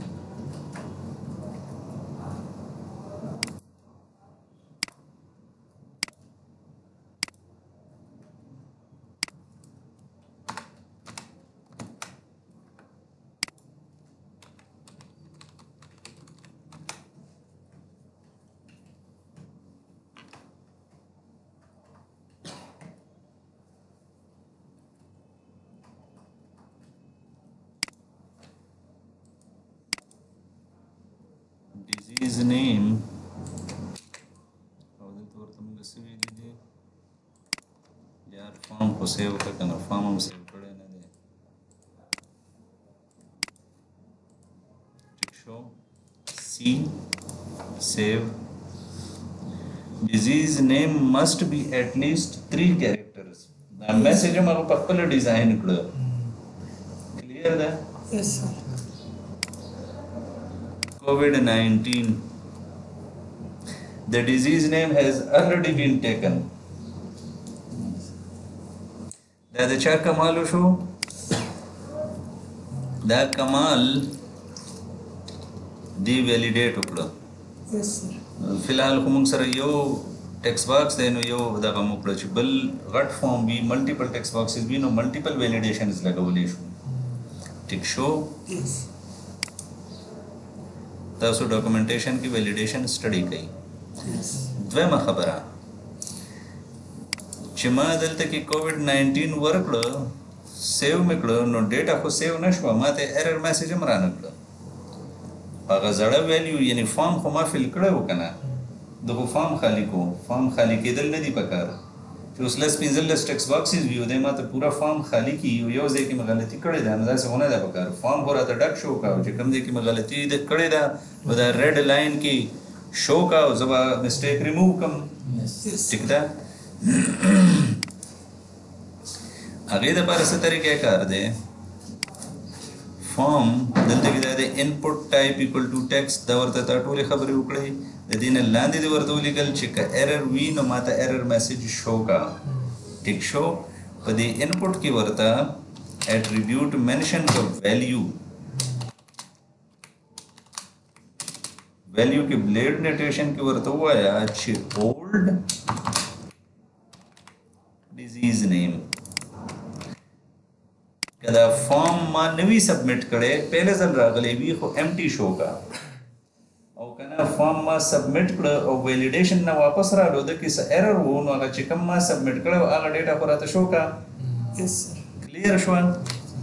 disease name और तो तुम कैसे भी दीजिए यार फॉर्म को सेव करना फॉर्म हम सेव करे ना दे C save. Disease name must be at least 3 characters. The message हम पक्कल design करो. Clear that? Yes, sir. COVID-19. The disease name has already been taken. That the cha kamal usho. That kamal the validate uklo. Yes, sir. फिलहाल हम सर यो text box देनो यो दगा मुकड़ छ बल गट फॉर्म भी मल्टीपल टेक्स्ट बॉक्सेस भी नो मल्टीपल वैलिडेशंस लगावली शो टिक शो Yes. तासो डॉक्यूमेंटेशन की वैलिडेशन स्टडी कई Yes. द्वेम खबरा चिमा दलते की कोविड-19 वर्कलो सेव मिकड़ो नो डेटा को सेव नशवा माते एरर मैसेज मरानकड़ो अगर ज़रा वैल्यू यानी फॉर्म को मा फिल करे हो कना दो फॉर्म खाली के दल नहीं पकार जो उसलेस पिंजललेस टेक्स्ट बॉक्सेस भी होते माते पूरा फॉर्म खाली की यो जे की मगलती करे दा मजा से होने दा पकार फॉर्म हो रहा था डक शो का जो कम जे की मगलती दे करे दा वदा रेड लाइन की शो का जबा मिस्टेक रिमूव कम Yes. ठीक दा आगे द पर से तरीके कर दे फॉर्म दलते की दादे input type equal to text दा वर्ता ता टोले खबरे उकड़े ददीन लांदे दे वर्तो लिकल चिक एरर वी नो माता एरर मैसेज शो का टिक शो पदे इनपुट की वर्ता एट्रीब्यूट मेंशन का वैल्यू की ब्लेड नोटेशन की वर्ता हुआ है अच्छी ओल्ड डिजीज नेम कदा फॉर्म मा नवी सबमिट करे पहले जल रागले भी को एम्प्टी शो का और कना फॉर्म मा सबमिट करे और वैलिडेशन ना वापस रा लो कि एरर हो नो अगर चिकम मा सबमिट करे आगा डेटा पर आता शो का Yes, sir. क्लियर शवन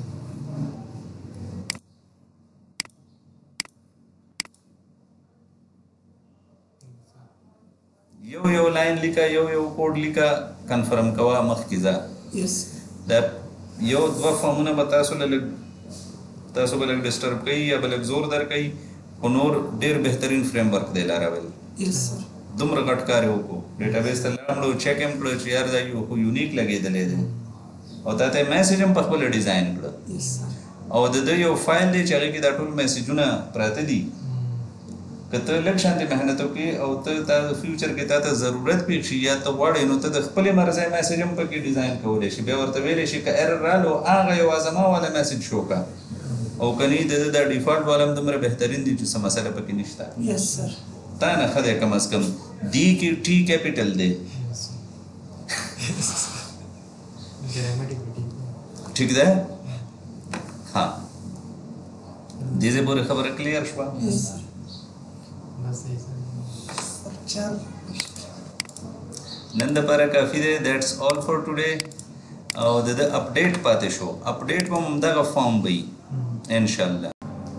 यो लाइन लिखा यो कोड लिखा कंफर्म कवा मखकिजा Yes. दैट यो दवा फॉर्मना बता सो लग तासो बलग डिस्टर्ब कई या बलग जोरदार कई कोनोर डेर बेहतरीन फ्रेमवर्क दे ला रावल Yes, sir. दुमर कटकारे को डेटाबेस तलामलो चेक एम क्लो यार जायो को यूनिक लगे दले दे और ताते मैसेज हम पखबल डिजाइन क्लो Yes, sir. और दे यो फाइल दे चले की दाटुल मैसेजुना प्रातदी कत लग शांति मेहनतों की और ता फ्यूचर के ता जरूरत भी छी या तो वाड़े नो त खपले मरजे मैसेज हम पर की डिजाइन कोले शी बेवर वेले शी का एरर रालो आ गयो आजमा वाला मैसेज शो का और कनी दे डिफॉल्ट वाला हम तुमरे बेहतरीन दी जो मसला पर की निश्ता Yes, sir. ता ना खदे कम अज कम डी की टी कैपिटल दे ठीक है हाँ दीजे बोरे खबर क्लियर शवा Yes, sir. Sir. नंद पर काफी दे दैट्स ऑल फॉर टुडे और द अपडेट पाते शो अपडेट में ममदा का फॉर्म बई इंशाल्लाह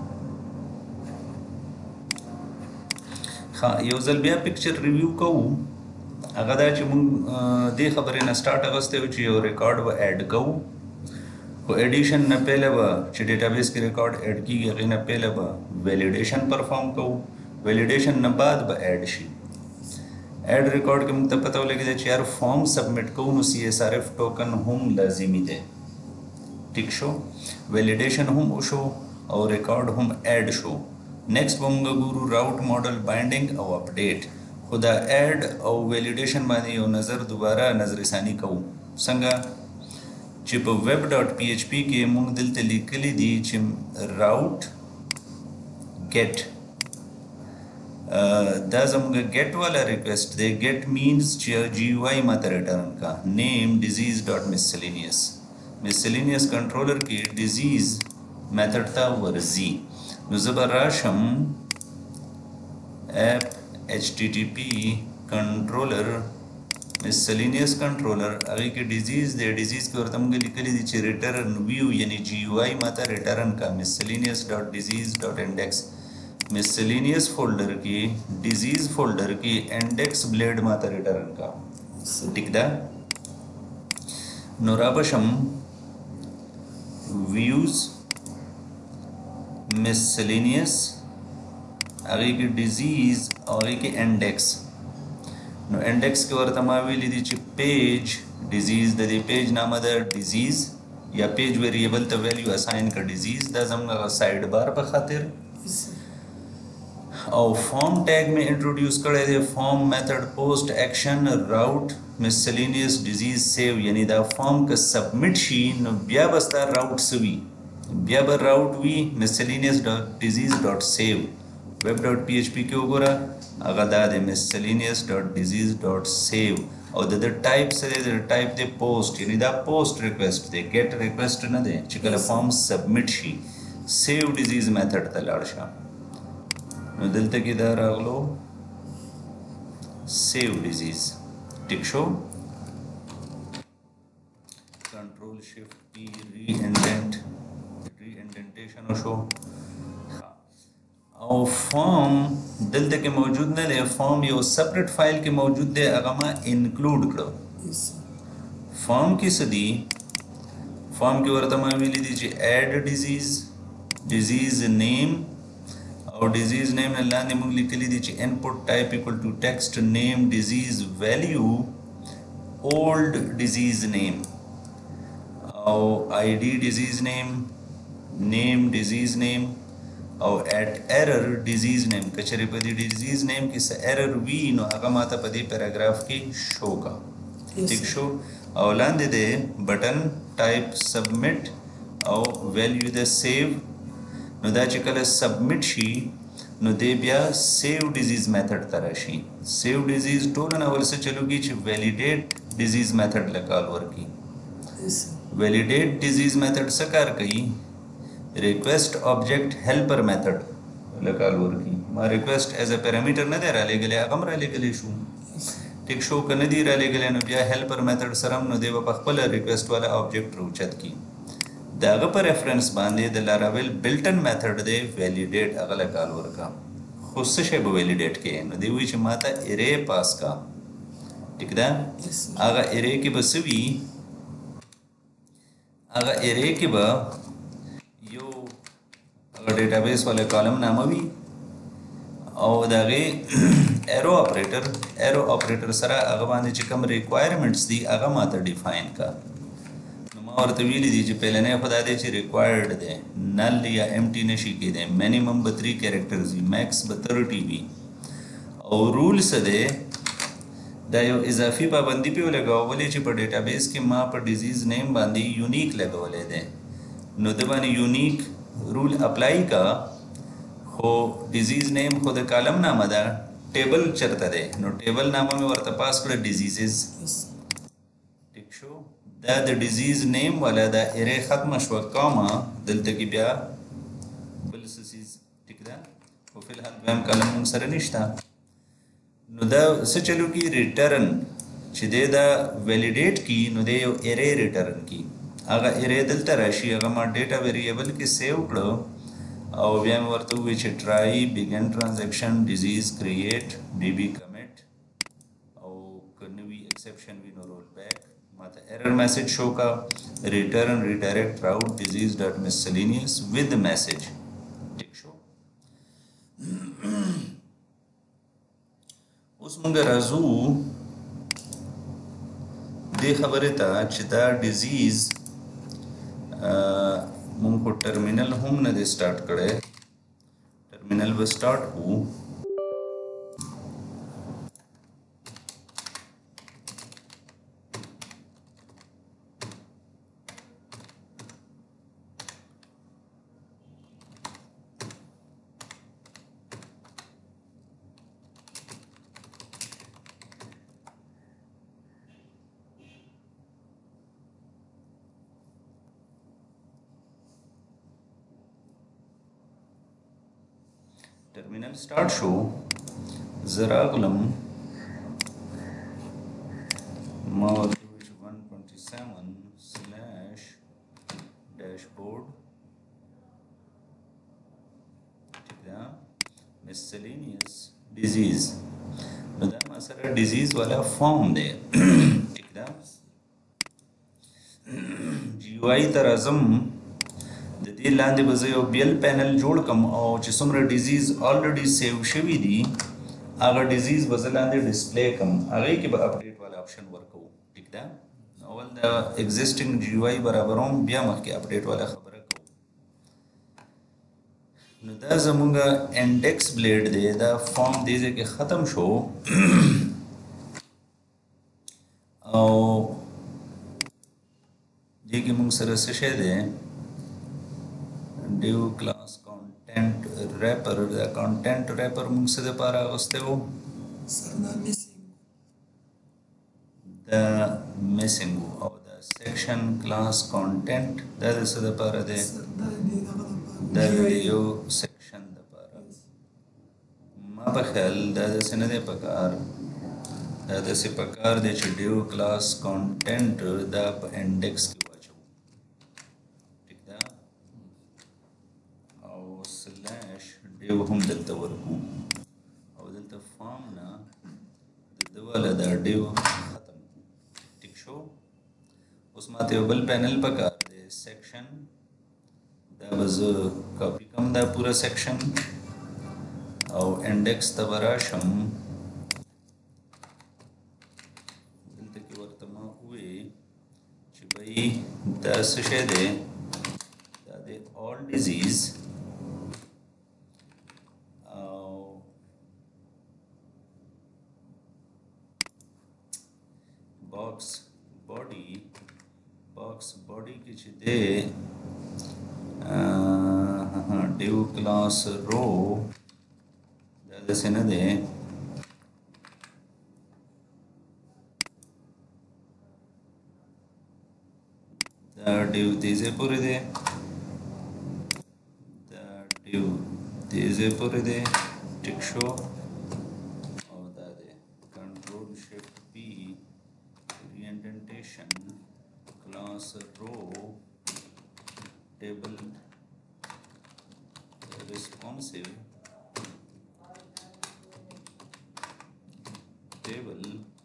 हाँ यो जल्बिया पिक्चर रिव्यू को अगर दाच मुंग दे खबरें न स्टार्ट अगस्ते हुई यो रिकॉर्ड व ऐड को एडिशन न पहले व च डेटाबेस के रिकॉर्ड ऐड की गई न पहले व वैलिडेशन परफॉर्म को वैलिडेशन न बाद ब ऐड शी ऐड रिकॉर्ड के मुक्त पता लगे यार फॉर्म सबमिट को नु CSRF टोकन हम लाजिमी दे टिक शो वैलिडेशन हम उशो और रिकॉर्ड हम ऐड शो नेक्स्ट बंगा गुरु राउट मॉडल बाइंडिंग और अपडेट खुदा ऐड और वैलिडेशन माने यो नज़र दोबारा नजरसानी कहूँ संगा चिप web.php के मुंग दिल ते लिखली दी चिम राउट गेट दाजमगा गेट वाला रिक्वेस्ट दे गेट मीन्स GUI माता रिटर्न का नेम disease.miscellaneous miscellaneous कंट्रोलर की डिजीज मेथड था वर्जी नुज़बराशम app HTTP controller miscellaneous controller आगे की डिजीज दे डिजीज के और तमगे लिखली दी ची रिटर्न व्यू यानी GUI माता रिटर्न का miscellaneous.disease.index miscellaneous फोल्डर की डिजीज फोल्डर की इंडेक्स ब्लेड माता रिटर्न का ठीक दा नोराबशम व्यूज miscellaneous आगे की डिजीज और आगे की इंडेक्स नो इंडेक्स के वर तमावी लीदी ची पेज डिजीज द पेज नाम द डिजीज या पेज वेरिएबल द वैल्यू असाइन का डिजीज द जमना साइड बार पर खातिर Yes, sir. और फॉर्म टैग में इंट्रोड्यूस करे थे form method post action route miscellaneous disease save यानी द फॉर्म का सबमिट शी नो बिया बस्ता राउट सवी बिया बर राउट वी miscellaneous dot disease dot save web dot php के ऊपर अगदा दे miscellaneous dot disease dot save और द टाइप से द टाइप दे पोस्ट यानी द पोस्ट रिक्वेस्ट दे गेट रिक्वेस्ट न दे चिकल फॉर्म सबमिट शी सेव डिजीज मेथड तलाड़शा दलते की दार अगलो सेव डिजीज टिक शो कंट्रोल शिफ्ट की रीइंडेंटेशन शो और फॉर्म दलते के मौजूद न ले फॉर्म यो सेपरेट फाइल के मौजूद दे अगमा इंक्लूड करो Yes, sir. फॉर्म की सदी फॉर्म की वर्तमान में ली दीजिए ऐड डिजीज नेम और डिजीज नेम ने लाने मुंग लिख ली दीजिए input type equal to text name disease value old disease name और ID disease name disease name और एट एरर डिजीज नेम कचरे पदी डिजीज नेम किस एरर वी नो अगमाता पदी पैराग्राफ की शो का Yes, ठीक sir. शो और लांदे दे बटन टाइप सबमिट और वैल्यू दे सेव नो दा चिकल सबमिट शी नो दे बिया सेव डिजीज मेथड तरशी सेव डिजीज टोलन अवल से चलूगी च वैलिडेट डिजीज मेथड लकाल वर्की Yes, sir. Validate disease method सकार कई रिक्वेस्ट ऑब्जेक्ट हेल्पर मेथड लकाल वर्की मा रिक्वेस्ट एज अ पैरामीटर न दे राले गले अगम राले गले शू टिक शो कर नदी राले गले नो बिया हेल्पर मेथड सरम नो देव पखपल रिक्वेस्ट वाला ऑब्जेक्ट रूचत की दाग पर रेफरेंस बांधे द लारावेल बिल्टन मेथड दे वैलिडेट अगला काल वर्का खुद से शेब वैलिडेट के नो देवी च माता एरे पास का ठीक दा Yes, sir. आगा एरे के बसवी आगा एरे के बा यो अगर डेटाबेस वाले कॉलम नामवी और दागे एरो ऑपरेटर सरा अगवाने चिकम रिक्वायरमेंट्स दी अगा माता डिफाइन का और तवीली दीजिए पहले ने खुदा दे ची रिक्वायर्ड दे नल या एम्प्टी नशी के दे मिनिमम 3 कैरेक्टर्स ही मैक्स 30 भी और रूल्स दे दायो इजाफी पाबंदी पे लगाओ बोले ची पर डेटाबेस के मां पर डिजीज नेम बांधी यूनिक लगाओ ले दे नो दबानी यूनिक रूल अप्लाई का हो डिजीज नेम खुद कॉलम नाम दा टेबल चरता दे नो टेबल नाम में वर्ता पास कर डिजीजेस Yes. टिक शो द डिजीज नेम वाला द एरे खत्म शव कामा दलते की ब्या बलसीज टिक दा वो फिलहाल वम कलम सर निश्ता नो द से चलो की रिटर्न छिदे द वैलिडेट की नो दे यो एरे रिटर्न की आगा एरे दलता राशि आगा मा डेटा वेरिएबल के सेव करो और वम वर्तु विच try begin transaction disease create DB commit और कन्वी एक्सेप्शन वी नो रोल बैक माता एरर मैसेज शो का return redirect route disease dot miscellaneous with message टिक शो उस मंगे राजू दे खबरे था चिता डिजीज मुंको टर्मिनल हम न दे स्टार्ट करे टर्मिनल वो स्टार्ट हो टर्मिनल स्टार्ट शो जरागलम माउस 127/dashboard मिसलेनियस डिजीज मतलब असर डिजीज वाला फॉर्म दे ठीक है जीवाई तरजम د دې لاندې به زه یو بیل پینل جوړ کړم او چې څومره ډیزیز الریډي سیو شوي دي هغه ډیزیز به زه لاندې ډسپلی کړم هغې کې به اپډیټ والا آپشن ورکوو ټیک ده اول د ایگزسټنګ جی یو آی برابروم بیا مخکې اپډیټ والا خبره کوو نو دا زمونږ انډیکس بلیډ دی دا فارم دې ځای کې ختم شو او دې کې مونږ سره څه شی دی ډیو کلاس کانټینټ ریپر دا کانټینټ ریپر مونږ څه دپاره اغوستی و سر دا missing. دا میسنګ او دا سیکشن کلاس کانټینټ دا د څه دپاره دی سر دا دې دغه لپاره. دا د یو سیکشن دپاره ما په خیال دا داسې نه دی پکار دا داسې پکار دی چې ډیو کلاس کانټینټ دا په انډیکس کې واچو ټیک ده او سلیش ډیو هم دلته ورکو او دلته فارم نه د ده والا دا ډیو ختم کړو ټیک شو اوس ماته یو بل پینل پکار دی سیکشن دا به زه کاپي کړم دا پوره سیکشن او انډیکس ته به راشم دلته کې ورته ما ووایي چې بھائی دا څه شی دی دا دی all disease او باکس باډي کې چې دی ډیو کلاس رو دا داسې نه دی دا ډیو دې ځای پورې دی دا ډیو دې ځای پورې دی ټیک شو او دا دی کنټرول شفټ پی ریانډنټیشن کلاس رو ټیبل responsive table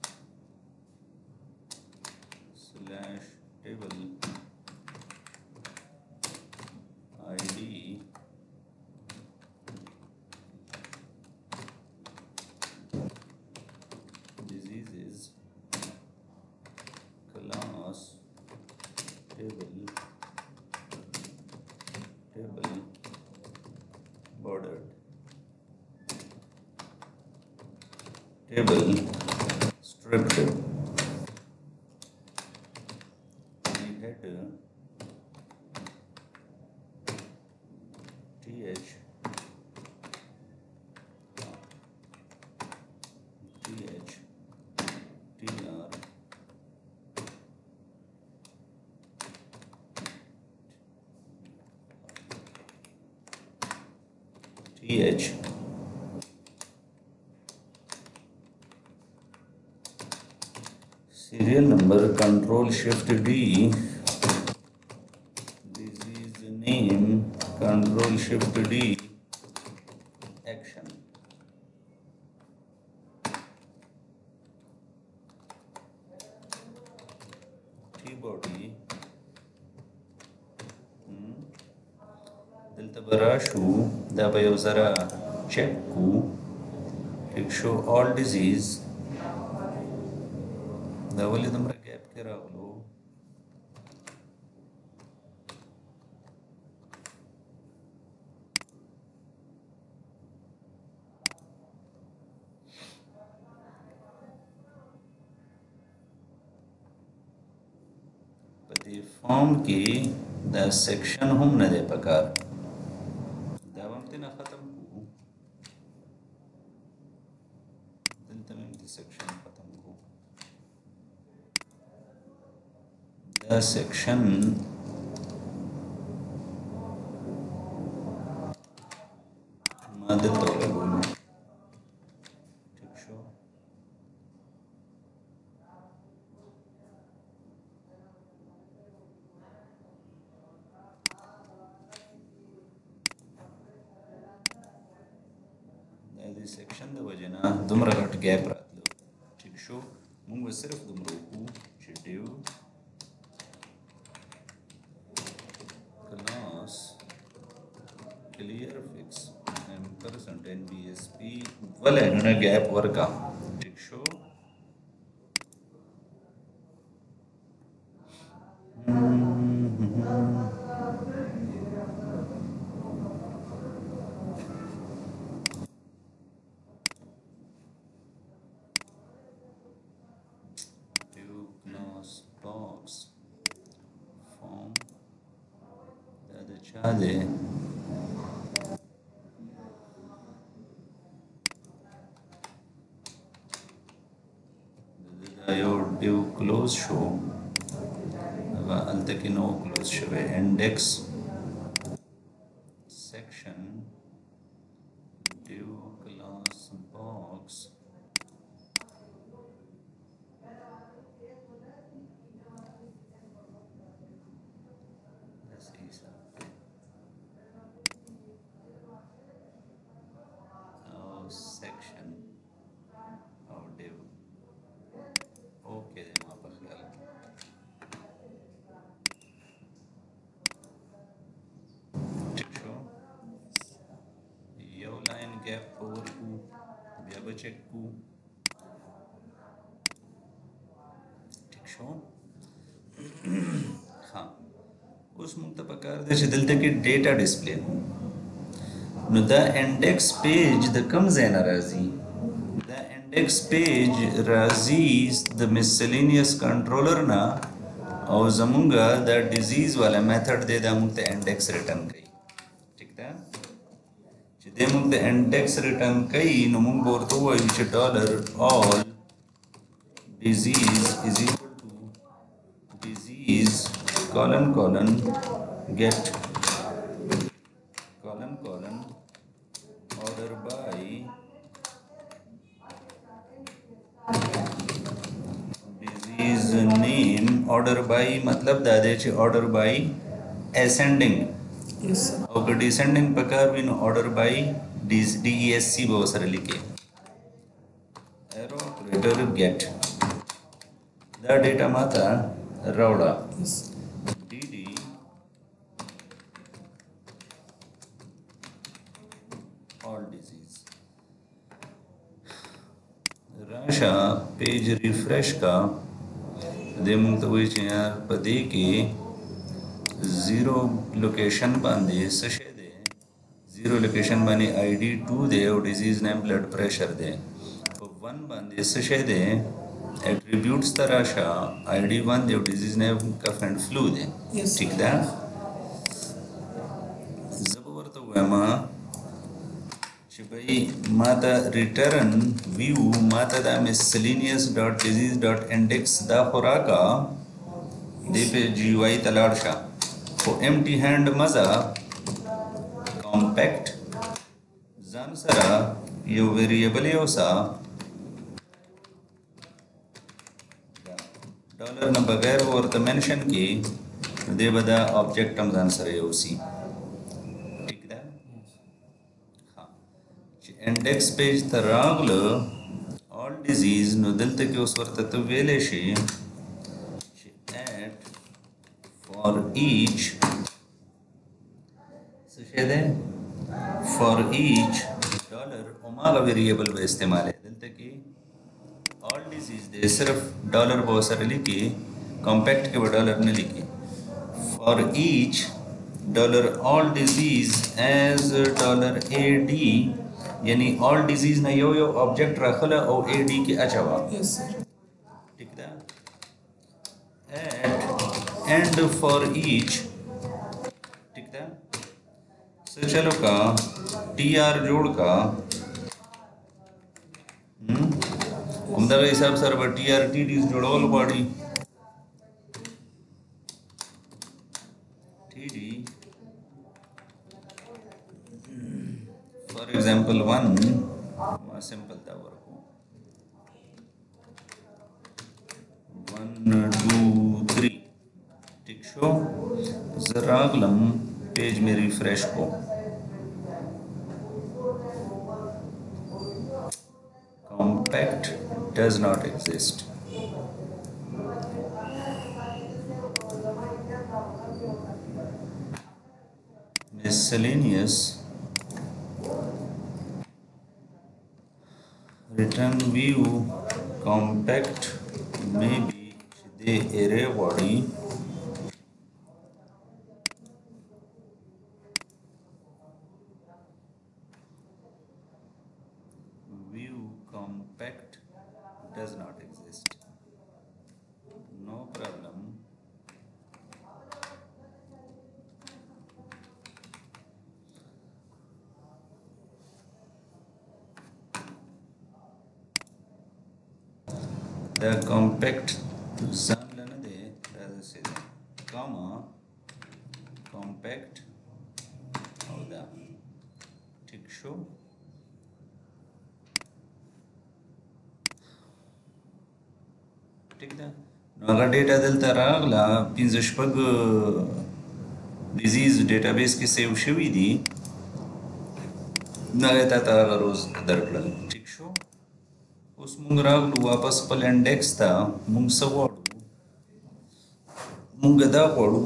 slash table id diseases class table bordered table stripped header th tr th serial number control shift d disease name control shift d action t body دلته به راشو دا به یو ذره چک کو ټیک شو all disease دا ولې دومره ګیپ کې راغلو په دې فارم کې دا سیکشن هم نه دی پکار دا هم تینا ختم کو دلته هم دې سیکشن ختم کو دا سیکشن ما دلته ولګولو ټیک شو د سیکشن د وجه نه دومره غټ ګیپ راتلو ټیک شو موږ به صرف دومره وکړو چې ډیو کلاس year fix ampersand NBSP वले ना gap वर्का ठीक शो Glass box form the chade diode close show altaki no close show index section div glass box this is section of div okay वहाँ पर ख्याल ठीक शो यो लाइन गैप ओवर को व्यवचेक को ठीक शो हाँ उस मुक्तपकार देश दिलते की डेटा डिस्प्ले नो द इंडेक्स पेज द कम्स इन राजी द इंडेक्स पेज राजीज द मिसलेनियस कंट्रोलर ना और जमुंगा द डिजीज वाला मेथड दे दा मुक्त इंडेक्स रिटर्न कई ठीक था चिदे मुक्त इंडेक्स रिटर्न कई नो मुंग बोलतो वो इच डॉलर ऑल disease is equal to disease colon get colon order by disease name order by मतलब दादे चे order by ascending Yes, sir. और descending प्रकार भी नो order by DESC बहुत सारे लिखे arrow operator get the data mata rauda Yes. dd all disease राशा पेज रिफ्रेश का दे मुक्त हुई यार पदे के जीरो लोकेशन बांधे सशे दे जीरो लोकेशन बांधे आईडी 2 दे और डिजीज नेम ब्लड प्रेशर दे तो 1 बांधे सशे दे एट्रीब्यूट्स तराशा आईडी 1 दे और disease name cough and flu दे Yes. ठीक है जबर तो हुआ माँ भाई माता रिटर्न व्यू माता दा miscellaneous.disease.index दा खुराका दे पे जीवाई तलाड़शा को एम्प्टी हैंड मजा कॉम्पैक्ट जान सरा यो वेरिएबल यो सा डॉलर न बगैर और तो मेंशन की दे बदा ऑब्जेक्ट हम जान सरे यो सी इंडेक्स पेज तरागल ऑल डिजीज नो दिलते के उस वर्त तो वेले शे एट फॉर ईच सशेदे फॉर ईच डॉलर ओमागा वेरिएबल पे इस्तेमाल है दिलते की ऑल डिजीज दे सिर्फ डॉलर बहुत सारे लिखी कॉम्पैक्ट के वो डॉलर ने लिखी for each dollar all disease as dollar AD यानी ऑल डिजीज ना यो यो ऑब्जेक्ट रखला और AD के अचवा Yes, sir. ठीक है एंड फॉर ईच ठीक है सो चलो का TR जोड़ का उमदा के हिसाब सर पर TR TD जोड़ोल पड़ी TD for example 1 simple था वर्क 1 2 3 ठीक शो जरा अगलम पेज में रिफ्रेश को compact does not exist miscellaneous return view compact maybe the array body view compact does not exist. No problem. The compact zanlanade comma compact ಹೌದಾ ठीक ಶೋ ठीक ده نو डेटा دلته راغله 15 شپږ ډیزیز ډیټابیس کې سیو شوی دي نه تا روز درکړل ठीक شو اوس مونږ راغلو واپس خپل انډیکس ته مونږ څه غواړو مونږ دا غواړو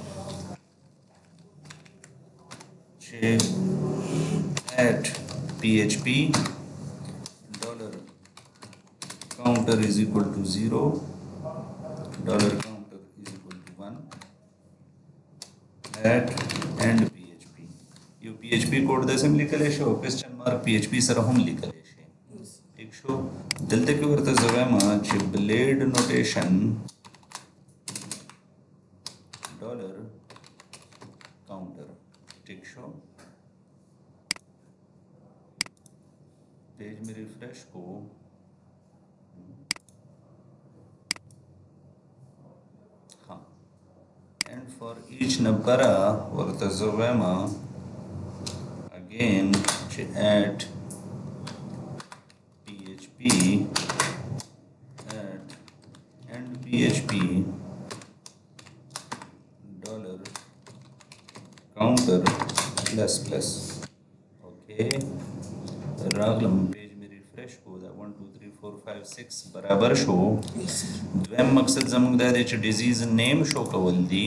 چې at php dollar counter is equal to 0 dollar counter is equal to 1 at end php यो php code दे सम लिखले शो question mark php sir हम लिखले शे ठीक शो दलते के वर्त जवेमा च ब्लेड नोटेशन डॉलर काउंटर ठीक शो पेज में रिफ्रेश को हाँ and for each नंबरा वर्त जवेमा again at php at end php dollar counter plus plus okay रागलम पेज में रिफ्रेश को दा 1 2 3 4 5 6 बराबर शो द्वैम मकसद जमुक दा दे डिजीज नेम शो कवल दी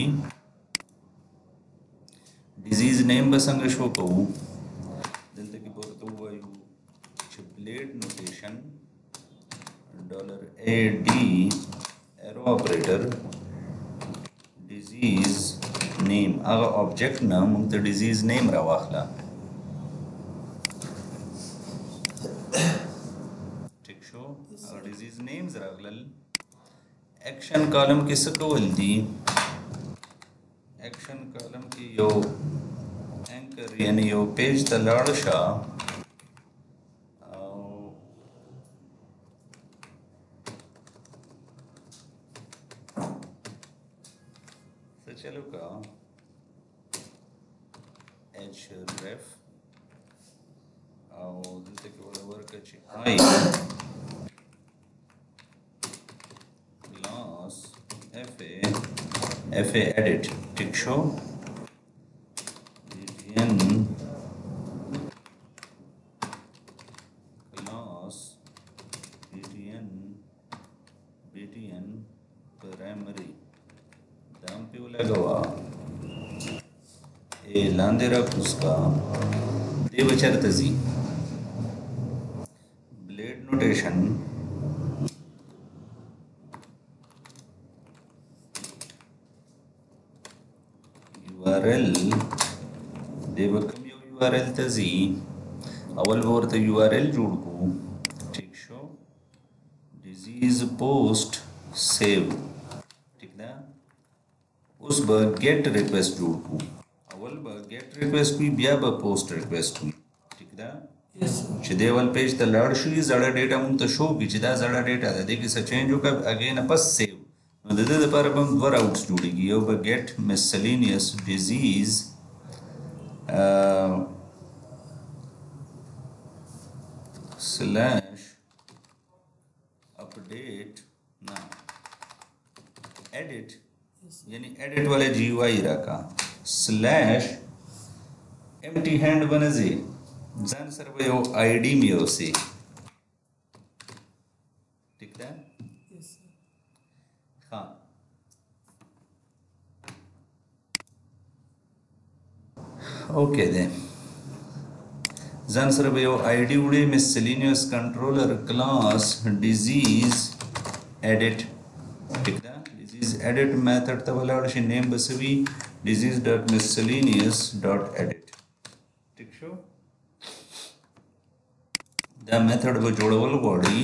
डिजीज नेम बसंग शो कवू दलते की बोलते हुआ यू blade notation $AD arrow operator disease name आगा ऑब्जेक्ट ना मुंगत डिजीज नेम रवाखला ठीक शो आगा डिजीज नेम्स रागलल एक्शन कॉलम की सकवल दी एक्शन कॉलम की यो एंकर यानी यो पेज तलाड़शा चलो का href और दलते के वाला वर्क अच्छी आई class fa edit ठीक शो btn class btn primary दाम पे लगवा ए लांदेरा उसका देवचर तजी ब्लेड नोटेशन URL देवकम यो URL तजी अवल वोरत URL जोड़ को ठीक शो डिजीज पोस्ट सेव ठीक ना उस पर गेट रिक्वेस्ट जोड़ को अवल पर गेट रिक्वेस्ट हुई बिया पर पोस्ट रिक्वेस्ट हुई ठीक ना च देवल पेज त लड़शी जड़ा डेटा मुंग त शो की चिदा जड़ा डेटा दा देखि स चेंज होगा अगेन पस सेव नो दे पर हम दो आउट्स जोड़ेगी यो पर get miscellaneous disease slash update ना एडिट यानी एडिट वाले GUI रखा स्लैश एम्प्टी हैंड बनजे जन सर्व यो आईडी में उसे ठीक है हाँ ओके दे ځان سره به یو آی ډي وړې miscellaneous controller class disease edit ټیک ده disease edit method ته ولاړ شي name به څه وي disease.miscellaneous.edit ټیک شو دا میتھډ به جوړول غواړي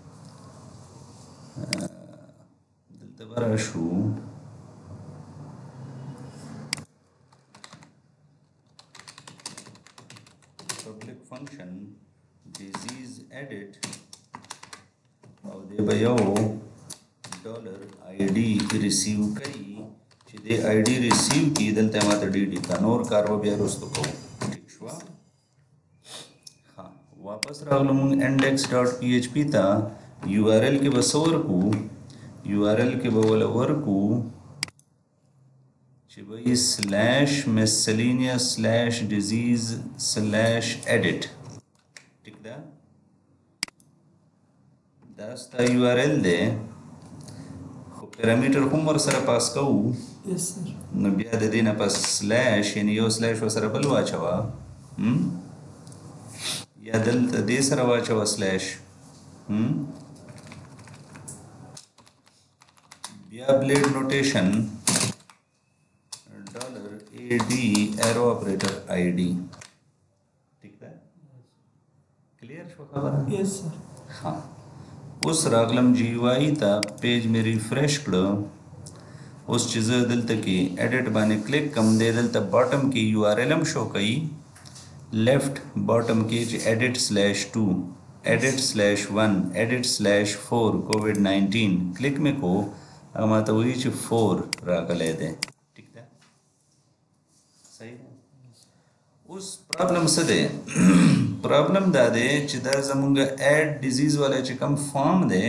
دلته به راشو public function disease edit او دی به یو $id ریسیو کوي چې دی id ریسیو کی دلته ماته dd کا نور کار به بیا وروسته کوو ٹھیک شو واپس راغلو مونږ index.php ته url کې به څه ورکو url کې به ولا ورکو چې به یې /miscellaneous/disease/edit ټیک ده دا ستا url دی خو پیرامیټر هم ورسره پاس کوو Yes, sir. نو بیا د دې نه پس سلیش یعنی یو سلیش ورسره بل واچوه یا دلته دې سره واچوه سلیش بیا بلیډ نوټیشن $AD arrow operator ID ٹھیک ده کلیر شو خبره Yes, sir. ها اوس راغلم جی وائی ته پیج مې ریفریش کړه اوس چې زه دلته کې ایډیټ باندې کلیک کوم دی دلته باټم کې یو آر ایل هم شو کوي لیفټ باټم کې چې edit/2 edit/1 edit/4 COVID-19 کلیک مې کو هغه ماته وایي چې 4 راغلی دی ټیک ده صحیح ده اوس پرابلم څه دی پرابلم دا دی چې دا زمونږ ایډ ډیزیز والا چې کوم فارم دی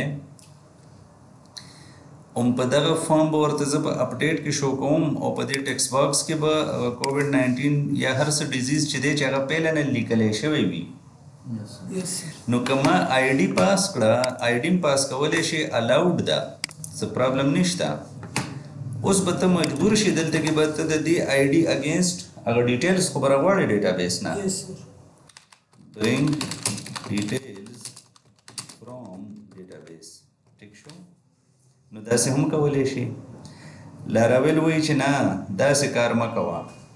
په دغه فارم به ورته زه په اپډیټ کې شو کوم او په دې ټیکس باکس کې به COVID-19 یا هر څه ډیزیز چې دی چې هغه پهله نه لیکلی شوی وي Yes, sir. نو که ما آی ډي پاس کړه آی ډي پاس کولی شي الاؤډ ده څه پرابلم نشته اوس به ته مجبور شي دلته کې به ته د دې آی ډي اګینسټ هغه ډیټیلز خو به راغواړې ډیټابیس نه Yes, sir. bring details from database ټیک شو نو داسې هم کولی شي لاراویل وایي چې نه داسې کار مه کوه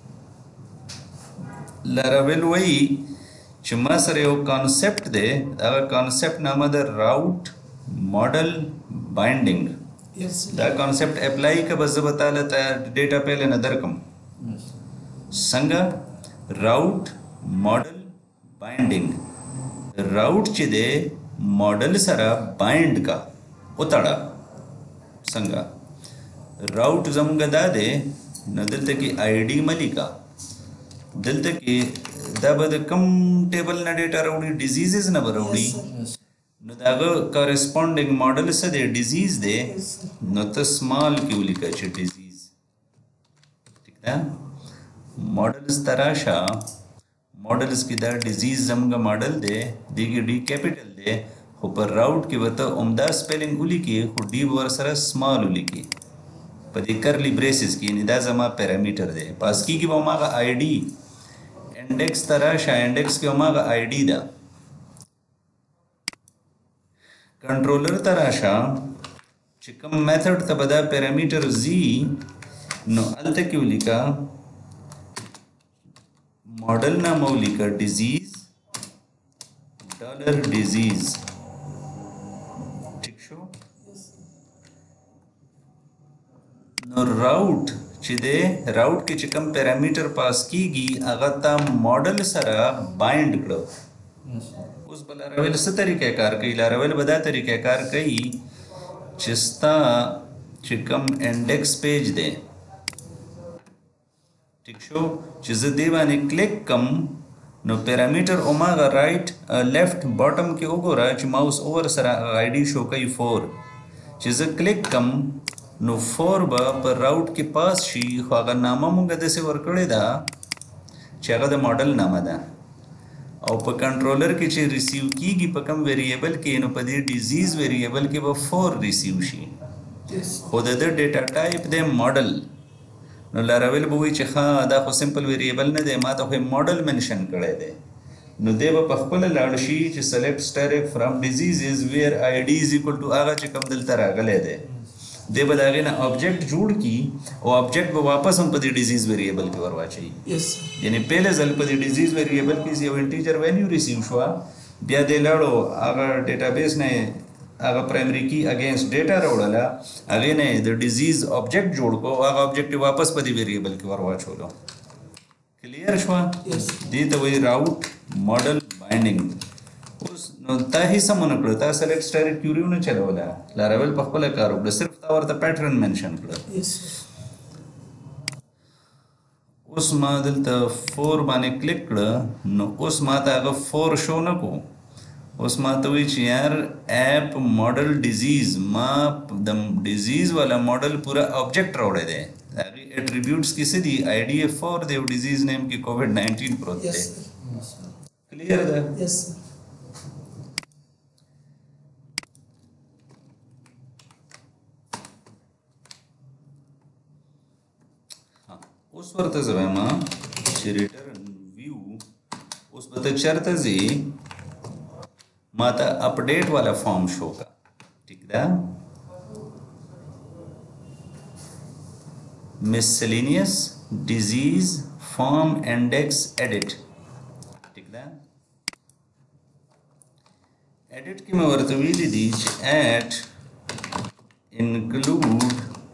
لاراویل وایي چې ما سره یو کانسپټ دی هغه کانسپټ نامه ده راوټ ماډل بایندینګ Yes, sir. دا کانسپټ اپلای که به زه به تاله ته ډیټا پهله نه درکم څنګه راوټ ماډل بایندینګ راوټ چې دی ماډل سره بایند کا وتړه څنګه راوټ زموږ دا دی نو دلته کې آی ډي ملیکا دلته کې دا به د کم ټیبل نه ډیټا راوړي ډیزیزز نه به راوړي نو دا هغه کارسپونډینګ ماډل څه دی ډیزیز دی Yes, sir. نو ته سمال کې ولیکه چې ډیزیز ٹھیک ده ماډلز تراشه ماډلز کې دا ډیزیز زموږ ماډل دی دیږي ډي کیپیټل دی خو پر راوټ کې به ته عمده سپیلنګ ولیکې خو ډي به ورسره سمال ولیکې په دې کرلی بریسز کې یعنې دا زما پیرامیټر دی پاس کېږي به هماغه آی ډي انډیکس ته راشه انډیکس کې هماغه آی ډي ده کنټرولر ته راشه چې کوم میتھډ ته به دا پیرامیټر ځي نو هلته کې ولیکه ماډل نامه ولیکه ډیزیز $disease ٹھیک شو نو راوټ چې دی راوټ کې چې کوم پیرامیټر پاس کیږي هغه ته ماډل سره بایند کړو اوس به لاراویل څه طریقه کار کوي لاراویل به دا طریقه کار کوي چې ستا چې کوم انډیکس پیج دی ٹھیک شو چې زه دې باندې کلیک کم نو پیرامیټر اوماغه رائټ لیفټ باټم کې وګوره چې ماوس اوور سره آی ډي شو کوي 4 چې زه کلیک کم نو 4 به پر راوټ کې پاس شي خو هغه نامه مونږ داسې ورکړې ده چې هغه د ماډل نامه ده او په کنټرولر کې چې ریسیو کیږي په کوم ویریبل کې نو په دې ډیزیز ویریبل کې به 4 ریسیو شي خو د ډیټا ټایپ دی ماډل نو لاراویل به وایي چې ښه دا خو سمپل ویریبل نه دی ما ته خو ماډل منشن کړی دی نو دی به په خپله لاړ شي چې select sterek from diseases where id is equal to هغه چې کوم دلته راغلی دی دی به د هغې نه object جوړ کي او object به واپس هم په دې disease variable کې ور واچوي Yes, sir. یعنی پهله ځل په دې disease variable کې یو integer value receive شوه بیا دی لاړو هغه database نه هغه پرایمري کی اگینست ډیټا راوړله هغې نه د ډیزیز object جوړ کو هغه object یې واپس په دې ویریبل کې ور واچولو کلیر شوه Yes. دې ته وایي راوټ ماډل بایندینګ اوس نو تا هیڅ هم ونه کړه تا سلیکټ سټارټ کیوري ونه چلوله لاراول په خپله کار وکړه صرف تا ورته پیټرن منشن کړه Yes, sir. اوس ما دلته 4 باندې کلیک کړه نو اوس ما ته هغه 4 شو نه کو اوس ما ته وایي چې یار ایپ ماډل ډیزیز ما د ډیزیز والا ماډل پورا آبجیکټ راوړی دی هغې اټریبیوټس کې څه دي آی ډي یې 4 دی او ډیزیز نیم کې کووډ 19 پروت Yes, دی sir. کلیر ده Yes, sir. اوس ورته زه وایم چې ریټرن ویو اوس به ته چېرته ځې ما ته اپډیټ والا فارم شو کا ټیک ده miscellaneous disease form index edit ٹھیک ده edit کې مې ورته ویلي دي چې at include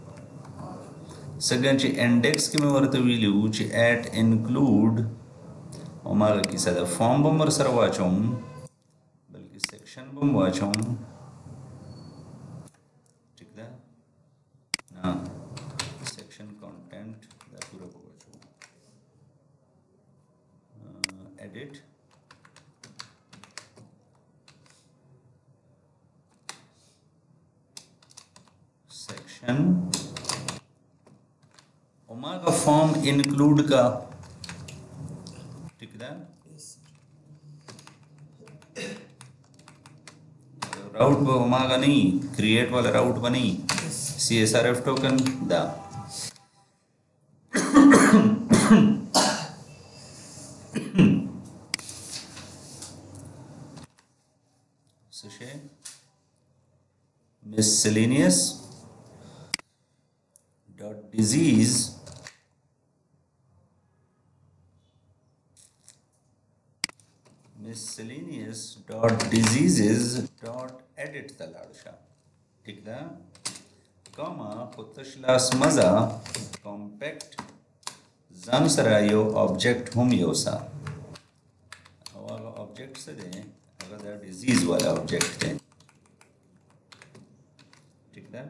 څنګه چې index کې مې ورته ویلي وو چې at include هماغه کیسه ده فارم به هم ورسره واچوم بلکې سیکشن به هم واچوم ٹھیک ده نه section content دا پورا بوچو edit section omega form include का ठीक है Yes, sir. राउट पे omega नहीं create वाला राउट पे नहीं Yes. CSRF token दा सुशे miscellaneous dot disease miscellaneous dot diseases dot edit तलाड़शा ठीक है कॉमा खुतशलास मजा कॉम्पैक्ट जम सरायो ऑब्जेक्ट हम योसा और ऑब्जेक्ट से दे अगर दा डिजीज वाला ऑब्जेक्ट है ठीक है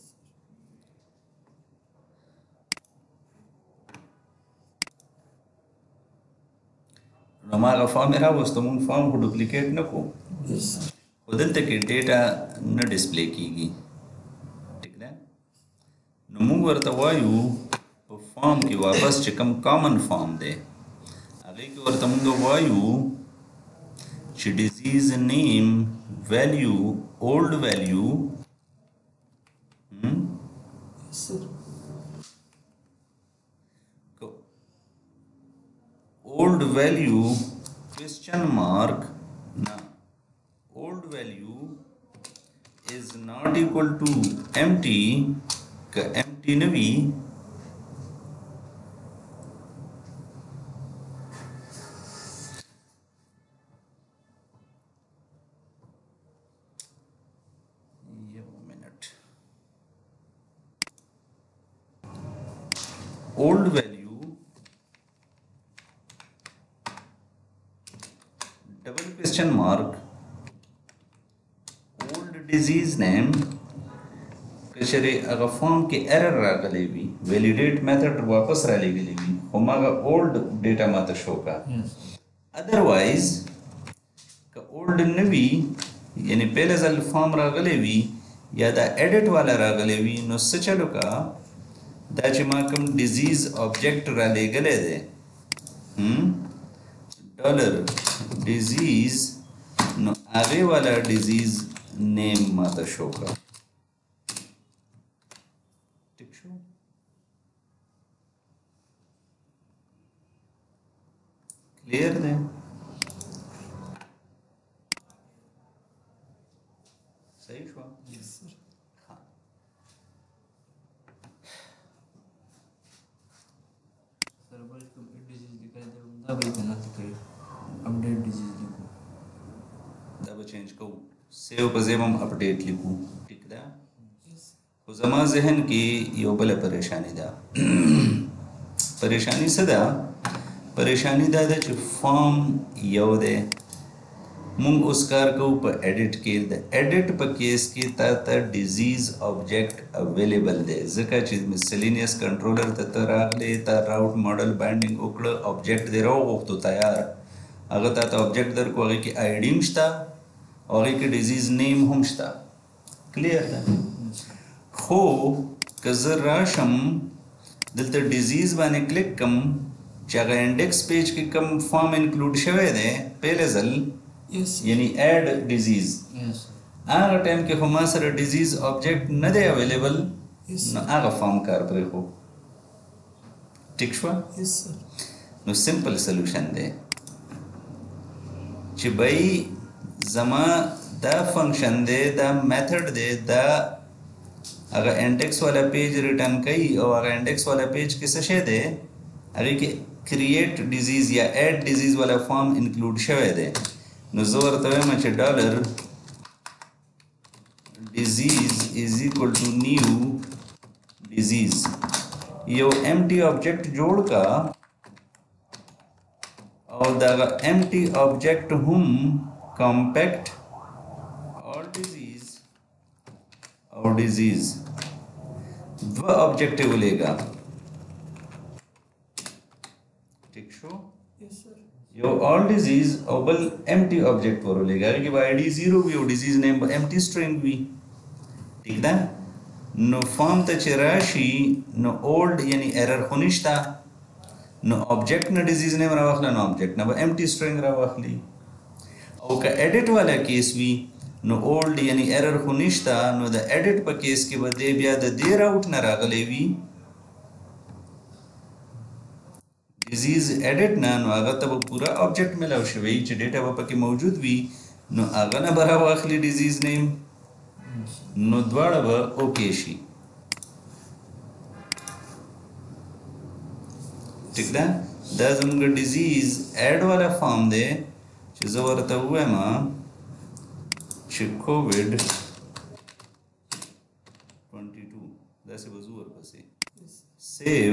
हमारा फॉर्म मेरा वो तो मुन फॉर्म को डुप्लीकेट न को Yes, sir. खुदल तक डेटा न डिस्प्ले कीगी ठीक है नो मूंग वर्ता वायु फॉर्म की वापस चिकम कॉमन फॉर्म दे आगे की वर्ता मूंग वायु ची disease name value old value Yes, sir. old value question mark na old value is not equal to empty ka empty navi ye minute old value double question mark old disease name कशरे अगर form के एरर रागले भी validate method वापस राले गले भी हमारा old data माता शो का Yes. अदरवाइज का ओल्ड नवी यानी पहले जल फॉर्म रागले भी या दा एडिट वाला रागले भी नो सचलो का दाचे माकम डिजीज ऑब्जेक्ट राले गले दे डॉलर डिजीज नो आगे वाला डिजीज नेम माता शो का ठीक शो क्लियर है صحیح شو. Yes, sir. सर बल को डिजीज लिखा है तो भाई बना तो कहीं अपडेट डिजीज लिखो دا به چینج کوو سیو په ځای به هم اپډیټ لیکو ټیک ده Yes. خو زما ذهن کې یو بله پریشانی ده پریشانی څه ده پریشانی دا ده چې فارم یو دی مونږ اوس کار کوو په ایډیټ کې د ایډیټ په کیس کې تا ډیزیز آبجیکټ اویلیبل دی ځکه چې مسلینیس کنټرولر ته راغلی تا راوټ ماډل بایندینګ وکړه آبجیکټ دی راوغوښتو تیار هغه تا آبجیکټ درکو هغې کې آی ډي هم شته او هغې کې ډیزیز نیم هم شته کلیر ده خو که زه راشم دلته ډیزیز باندې کلیک کم چې هغه انډیکس پیج کې کم فارم انکلوډ شوی دی پهلی ځل Yes. یعنی ایډ ډیزیز Yes. هغه ټایم کې خو ما سره ډیزیز آبجیکټ نه دی اویلیبل Yes. نو هغه فارم کار پرېښو ټیک شوه Yes, sir. نو سمپل سلوشن دی چې بای زما دا فنکشن دی دا میتھډ دی دا هغه انډیکس والا پیج ریټرن کوي او هغه انډیکس والا پیج کې څه شی دی هغې کې کریټ ډیزیز یا ایډ ډیزیز والا فارم انکلوډ شوی دی نو زه ورته وایم چې ډالر ډیزیز از ایکول ټو نیو ډیزیز یو empty object جوړ کا او دغه empty object هم compact or disease او disease دو object ولېږه ٹھیک شو Yes, sir. یو all disease او بل empty object ورولېږه هغې کې به ID 0 وي او disease name به empty string وي ٹھیک ده نو فارم ته چې راشي نو اولډ یعنی ایرر خو نشته نو آبجیکټ نه ډیزیز نیم راواخله نو آبجیکټ نه به امټي سټرنګ راواخلي او که ایډیټ والا کیس وي نو اولډ یعنی ایرر خو نشته نو د ایډیټ په کیس کې به دی بیا د دې راوټ نه راغلی وي ډیزیز ایډیټ نه نو هغه ته به پوره آبجیکټ میلاو شوی چې ډیټا به پکې موجود وي نو هغه نه به راواخلي ډیزیز نیم نو دواړه به اوکې شي ټیک ده دا زموږ ډیزیز ایډ والا فارم دی چې زه ورته ووایم چې کووډ 22 داسې به زه ورپسې سیو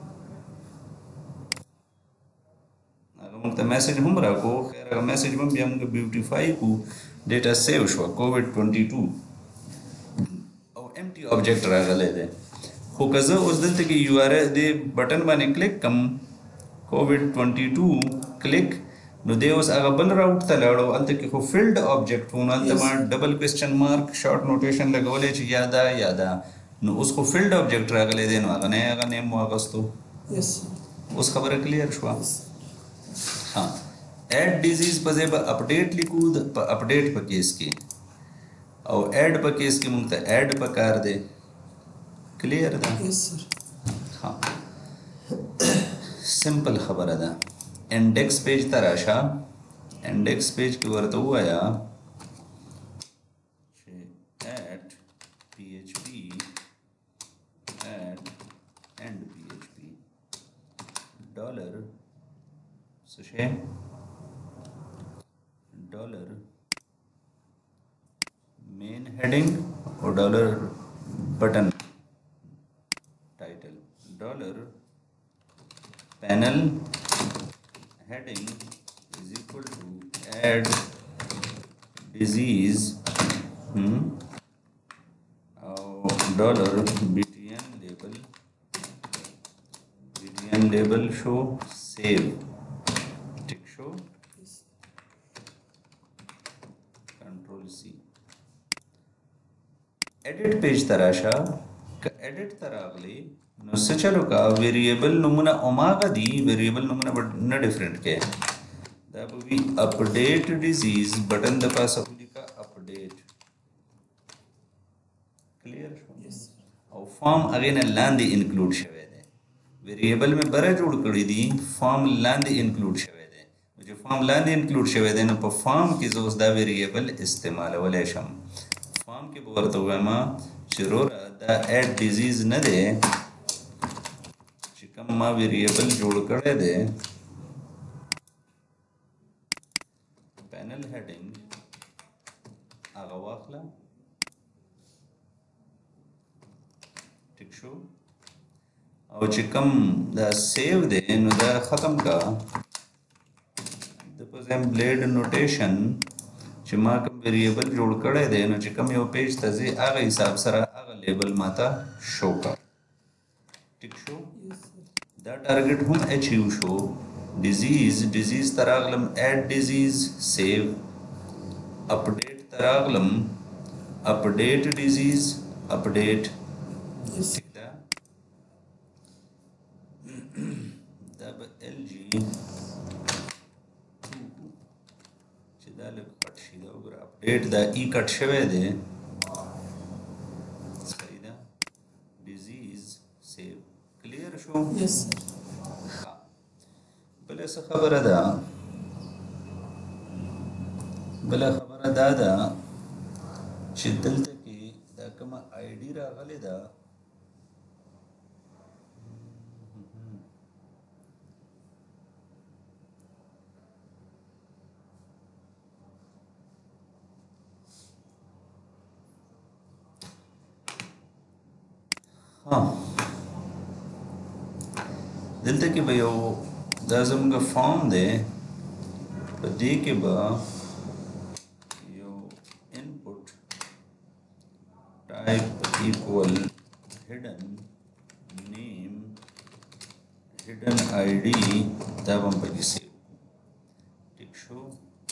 هغه موږ ته میسج هم راکړو خیر هغه میسج هم بیا موږ بیوټیفای کړو ډیټا سیو شوه کووډ 22 empty object راغلی دی خو که زه اوس دلته کې یو آر دې بټن باندې کلیک کم کووډ 22 کلیک نو دی اوس هغه بل راوټ ته لاړو هلته کې خو فیلډ آبجیکټ و نو هلته ما ډبل کوېسچن مارک شارټ نوټیشن لګولی چې یا دا یا دا نو اوس خو فیلډ آبجیکټ راغلی دی نو هغه نه هغه نیم واغستو Yes. اوس خبره کلیر شوه ها ایډ ډیزیز په ځای به اپډیټ لیکو په اپډیټ په کیس کې او ایډ په کیس کې موږ ته ایډ پکار دی کلیر ده Yes, sir. ها سمپل خبره ده انډیکس پیج ته راشه انډیکس پیج کې ورته ووایه چې ایٹ PHP ایٹ end PHP ډالر څه شی ډالر main heading or dollar button title dollar panel heading is equal to add disease dollar btn label show save tick show control C edit page तराशा का edit तरागली नो से चलो का वेरिएबल नमूना ओमागा दी वेरिएबल नमूना न डिफरेंट के दा भी अपडेट डिजीज बटन द पास अपनी का अपडेट क्लियर Yes. और फॉर्म अगेन लांदी इंक्लूड शवे दे वेरिएबल में बरा जोड़ कड़ी दी फॉर्म लांदी इंक्लूड शवे दे जो फॉर्म लांदी इंक्लूड शवे दे न पर फॉर्म की जोस दा वेरिएबल इस्तेमाल वले शम فارم کې به ورته وایم چې وروره دا اډ ډیزیز نه دی چې کوم ما ویریبل جوړ کړی دی پینل هیډینګ هغه واخله ټیک شو او چې کوم دا سیو دی نو دا ختم کا د پزم بلیډ نوټیشن چې ما کوم ویریبل جوړ کړی دی نو چې کوم یو پیج ته ځي هغه حساب سره هغه لیبل ماته شو کا ټیک شو دا ټارګټ هم اچیو شو ډیزیز تراغلم اډ ډیزیز سیو اپډیټ تراغلم اپډیټ ډیزیز اپډیټ دا به ال جی چې دا لږ کټ شي دا وګوره اپډیټ دا ای کټ شوی دی صحیح ده ډیزیز سیو کلیر شو یس بله څه خبره ده دا ده چې دلته کې دا کومه آی ډي راغلې ده دلته کې به یو دا زموږ فارم دی په دې کې به یو input type equal hidden name hidden id دا به هم پکې سیو ټیک شو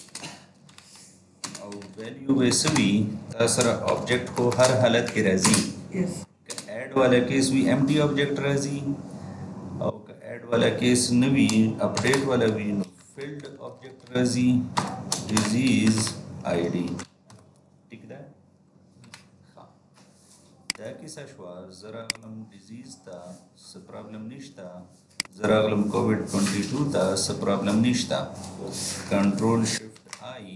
او ویلیو به څه وي تا سره آبجیکټ خو هر حالت کې راځي ایڈ والا کیس بھی empty object راځي او که ایڈ والا کیس نه وي اپډیټ والا وي نو فیلډ object راځي disease id ټیک ده دا کیسه شوه زه راغلم ډیزیز ته څه پرابلم نشته زه راغلم کووډ 22 ته څه پرابلم نشته کنټرول شفټ آی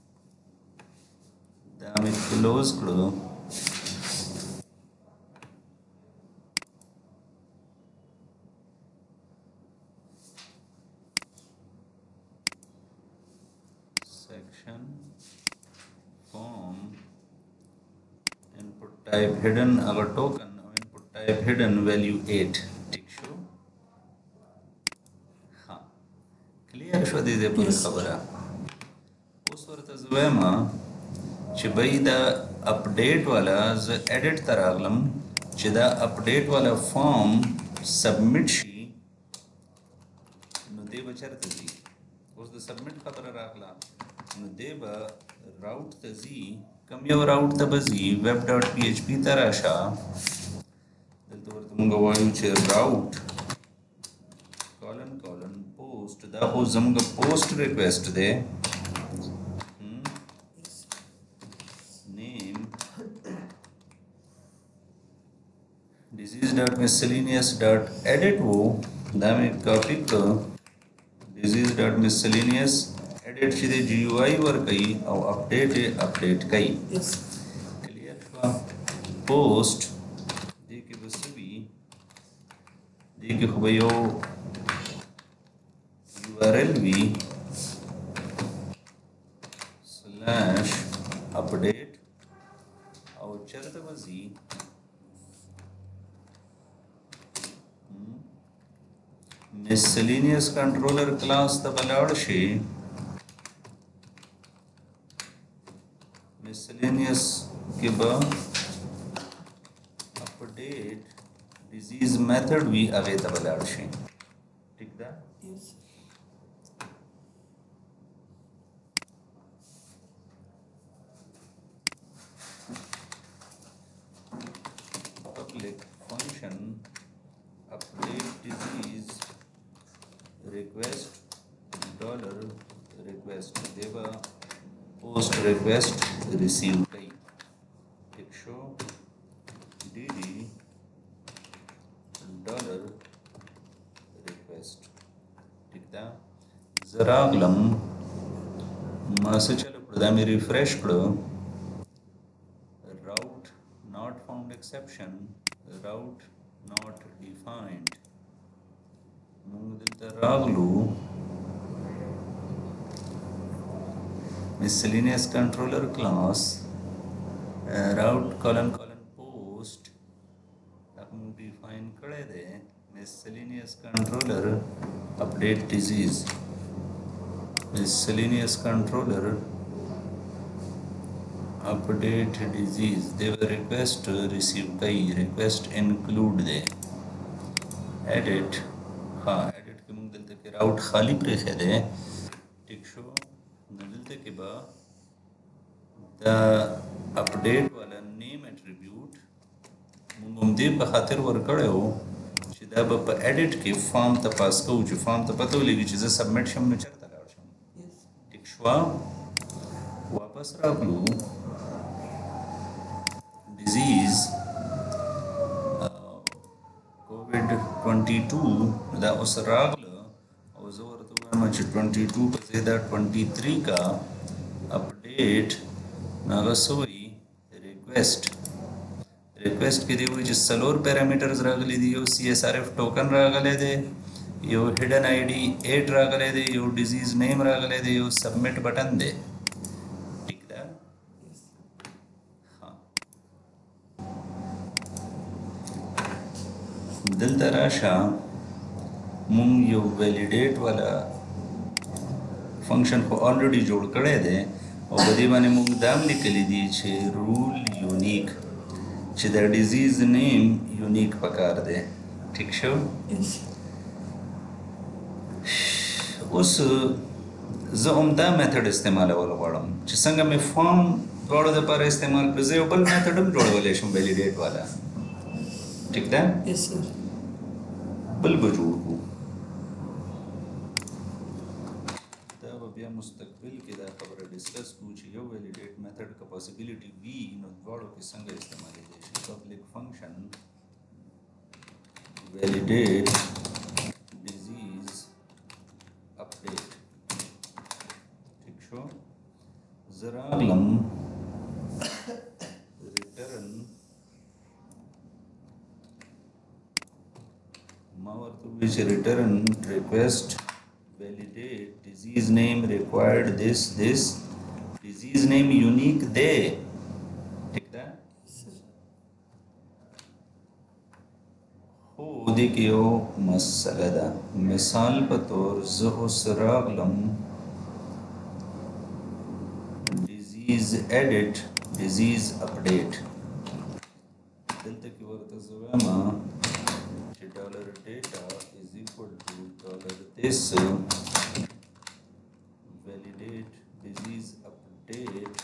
دا مې کلوز کړو form input type hidden our token input type hidden value 8 टिक शो हाँ क्लियर शो दे पर खबरा उस ورته زویما چې بای دا اپډیټ والا ز ایډیټ تراغلم چې دا اپډیټ والا فارم سبمټ شي نو دی بچرته دي اوس د سبمټ خبره راغله نو دی به راوټ ته ځي کوم یو راوټ ته به ځي web.php ته راشه دلته ورته موږ وایو چې راوټ کولن پوسټ دا خو زموږ پوسټ ریکویسټ دی name disease.miscellaneous.edit wo دا مې کاپی کړ disease.miscellaneous edit چې د GUI ور کوي او اپډیټ کوي کلیر شو پوسټ دې کې بس وی دې کې خو یو URL وی /update او چرته وزي miscellaneous controller class ته بلاړ شي miscellaneous के बाद अपडेट डिजीज मेथड भी अवेलेबल है ठीक है public function update disease request $request देवा post request receive कई एक शो dd $request ठीक था जरा अगलम मासे चलो प्रदा में रिफ्रेश करो exception route not defined موږ دلته راغلو miscellaneous controller class route colon post دا موږ define کړی دی miscellaneous controller update disease miscellaneous controller update disease they will request receive kai request include दे edit हाँ edit के मूंग दलते के route खाली प्रेखे दे ठीक शो दलते के बा the update वाला name attribute मूंग दे बखातिर वर्कड़े हो चिदा बप edit के form तपास को उच्च form तपातो लेगी चीज़ submit शम में चरता लाड़ शम ठीक शो वापस रागलू disease COVID-22 دا उस रागल और ज़ोर तो मच 22 पर ज़्यादा 23 का अपडेट नागसोई रिक्वेस्ट के लिए जो सलोर पैरामीटर्स रागले दियो CSRF टोकन रागले दे यो हिडन आईडी 8 रागले दे यो डिजीज नेम रागले दे यो सबमिट बटन दे दलता राशा मूंग यो वैलिडेट वाला फंक्शन को ऑलरेडी जोड़ कड़े दे और बदी माने मूंग दाम लिखली दी छे रूल यूनिक छे द डिजीज नेम यूनिक पकार दे ठीक शो उस ज़ोमदा मेथड इस्तेमाल वाला वालम छे संग में फॉर्म जोड़ दे पर इस्तेमाल कर जे ओपन मेथड जोड़ वाले शो वैलिडेट वाला ठीक है यस सर बल बजूर को तब अभी मुस्तकबिल के दा खबर डिस्कस कुछ यो वैलिडेट मेथड का पॉसिबिलिटी वी इन वालों के संग इस्तेमाल है public function validate disease update ठीक शो जरागलम return which return request validate disease name required this disease name unique दे ठीक है हो देखियो मसला दा मिसाल पतोर ज़ुस रागलम disease edit disease update दलते की वक्त ज़ुमा $data is equal to $this validate disease update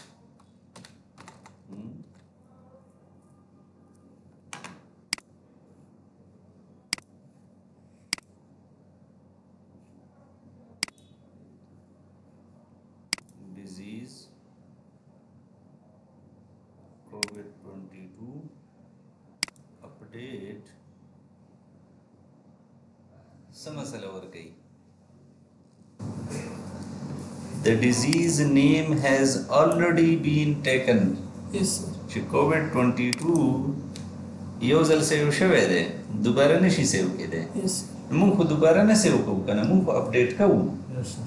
disease COVID-22 update समस्या और गई the disease name has already been taken yes sir COVID-22 योजल सेव शवे दे दोबारा नशी सेव के दे yes मुंह को दोबारा न सेव को करना मुंह को अपडेट करो yes sir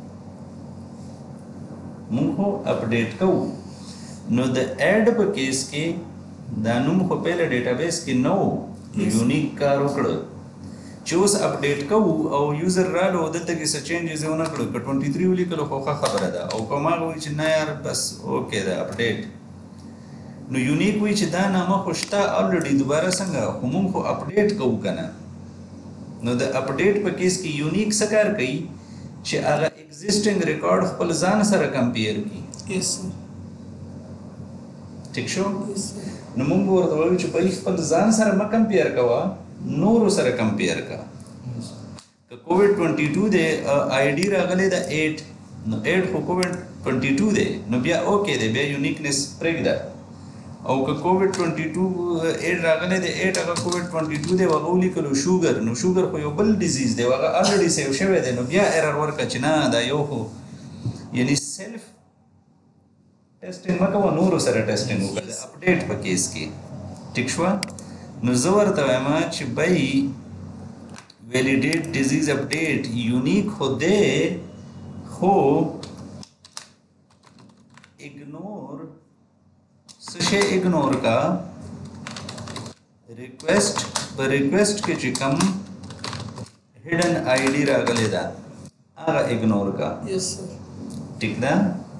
मुंह को अपडेट करो नो द ऐड पर केस के दानुम को पहले डेटाबेस के नो यूनिक का रोकड़ चूस अपडेट कऊ और यूजर रालो दत्ते के चेंजेस होना करो 23 वाली कलो खोखा खबर है और कमा को ना यार बस ओके दा अपडेट नो यूनिक हुई दा नाम खुशता ऑलरेडी दोबारा संगा हम को अपडेट कऊ कना नो द अपडेट पर केस की यूनिक सकार कई चे आगा एग्जिस्टिंग रिकॉर्ड खपल जान सर कंपेयर की yes sir ठीक शो yes sir नो मंगो और तो चे पहले खपल जान सर म कंपेयर कवा नूर सर कंपेयर का तो COVID-22 दे आईडी रागले दा 8 नो 8 को COVID-22 दे नो बिया ओके दे बिया यूनिकनेस प्रेग दा और का COVID-22 8 रागले दे 8 अगर COVID-22 दे वागोली कलो शुगर नो शुगर को यो बल डिजीज दे वागा ऑलरेडी सेव शवे दे नो बिया एरर वर्क चना दा यो हो यानी सेल्फ टेस्टिंग मका वो नूर सर टेस्टिंग हो कर अपडेट पर केस की ٹھیک شو نو زه ورته وایم چې بای ویلیډیټ ډیزیز اپډیټ یونیک خو دی خو اگنور څه شی اگنور کا ریکویسٹ په ریکویسٹ کې چې کوم هډن آی ډی راغلی ده هغه اگنور کا یس سر ټیک ده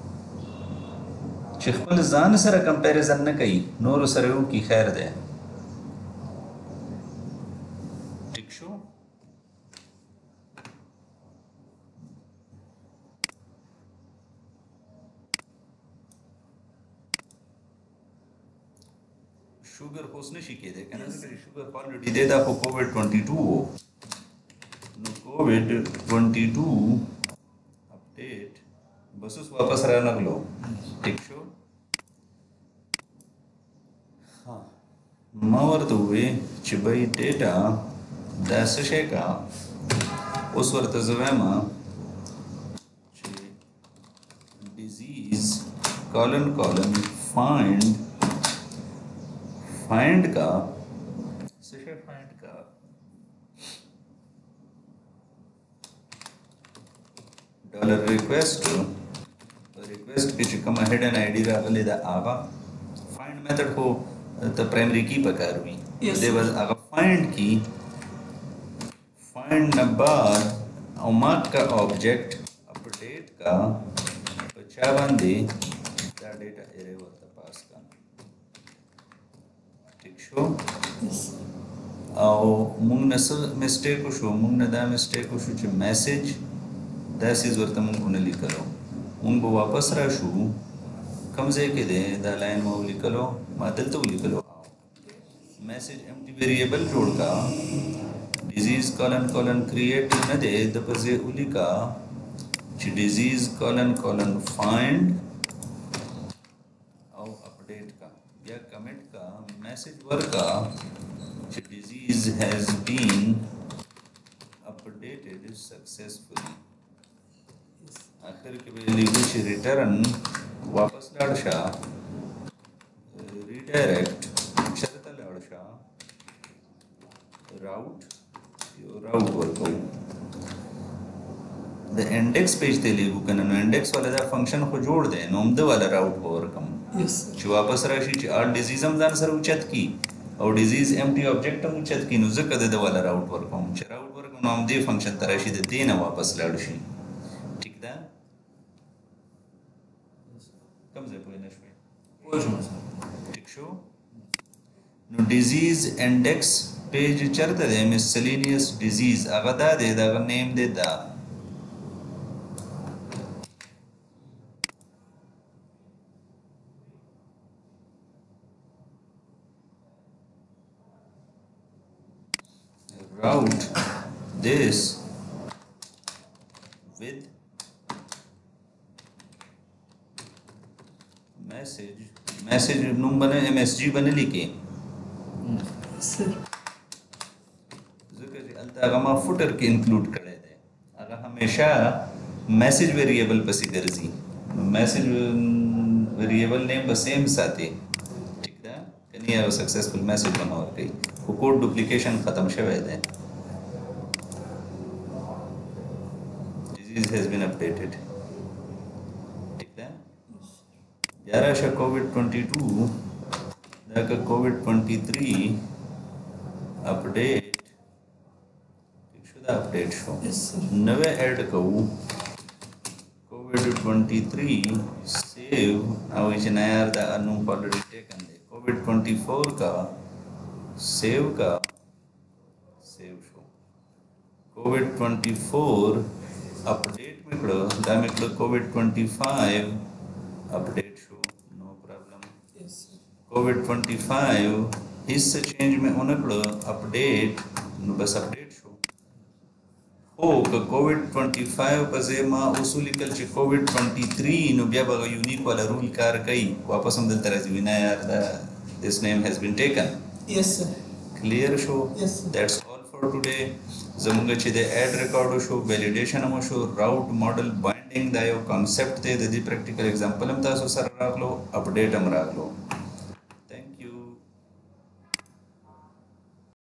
چې خپل ځان سره کمپیریزن نه کوي نور سره یو کی خیر ده ټیک شو شوګر اوس نشي کېدای کنه ځکه شوګر الریډي دی دا خو کووډ 22 وو نو کووډ 22 اپډیټ بس اوس واپس را نغلو ټیک شو ها ما ورته وې چې بای ډیټا دا څه شي کا اوس ورته زوایم چې ډیزیز کالن फाइंड का सेशन फाइंड का डॉलर रिक्वेस्ट की चिकम हिडन आईडी रागले दा आगा फाइंड मेथड को द प्राइमरी की पकार हुई दे बस आगा फाइंड की फाइंड नंबर और मार्क का ऑब्जेक्ट अपडेट का बचा बंदे दा डेटा एरे होता पास का شو او مونږ نه څه میسټیک وشو مونږ نه دا میسټیک وشو چې میسج دا سیز ورته مونږ نه لیکلو مونږ به واپس راشو کوم ځای کې دی دا لاین مو لیکلو ما دلته ولیکلو میسج امټي ویریبل جوړ کا ډیزیز کالن کریټ نه دی د پځې ولیکا چې ډیزیز کالن فایند او اپډیټ کا या कमेंट का मैसेज वर्क का disease has been updated successfully आखिर के लिखो ची रिटर्न वापस लाडशा रिडायरेक्ट शरत लाडशा राउट वर्क द इंडेक्स पेज ते लिखो कना इंडेक्स वाला दा फंक्शन को जोड़ दे नोमद वाला राउट वर्कम چې واپس راشي چې ار ډیزیز هم ځان سره اوچت کی او ډیزیز امټي آبجیکټ هم اوچت کی نو ځکه د والا راوټ ورکوم چې راوټ ورکوم نو هم دې فنکشن ته راشي د دې نه واپس لاړ شي ٹھیک ده کوم ځای پوه نه شوې پوه شوم سر ٹھیک شو نو ډیزیز انډیکس پیج چرته دی مسلینیس ډیزیز هغه دا دی دا نیم دی دا route this with message नूम बने MSG बने लिखे सर ज़िक्र अलता गमा फुटर के इंक्लूड करे थे अगर हमेशा मैसेज वेरिएबल पसी गर्जी मैसेज वेरिएबल नेम बस सेम साथे ठीक है कहीं यार सक्सेसफुल मैसेज बना और कहीं कोड डुप्लीकेशन खत्म शवे दे डिजीज हैज बीन अपडेटेड ठीक है 11 शा कोविड 22 दाका कोविड 23 अपडेट शुदा अपडेट शो नवे ऐड कहू कोविड 23 सेव अब इस नया दा अनु ऑलरेडी टेकन दे कोविड 24 का सेव शो कोविड 24 अपडेट मिकड़ो दा मिकड़ो कोविड 25 अपडेट शो नो प्रॉब्लम कोविड 25 इस चेंज में उनकड़ो अपडेट नो बस अपडेट शो हो कोविड 25 पजे मा उसूलिकल चे कोविड 23 नो बिया बगा यूनिक वाला रूल कार कई वापस हम दल तरह विना यार this name has been taken yes sir clear show yes sir. That's all for today zamunga chide add record show validation am show route model binding da yo concept te the practical example am ta so sar raklo update am raklo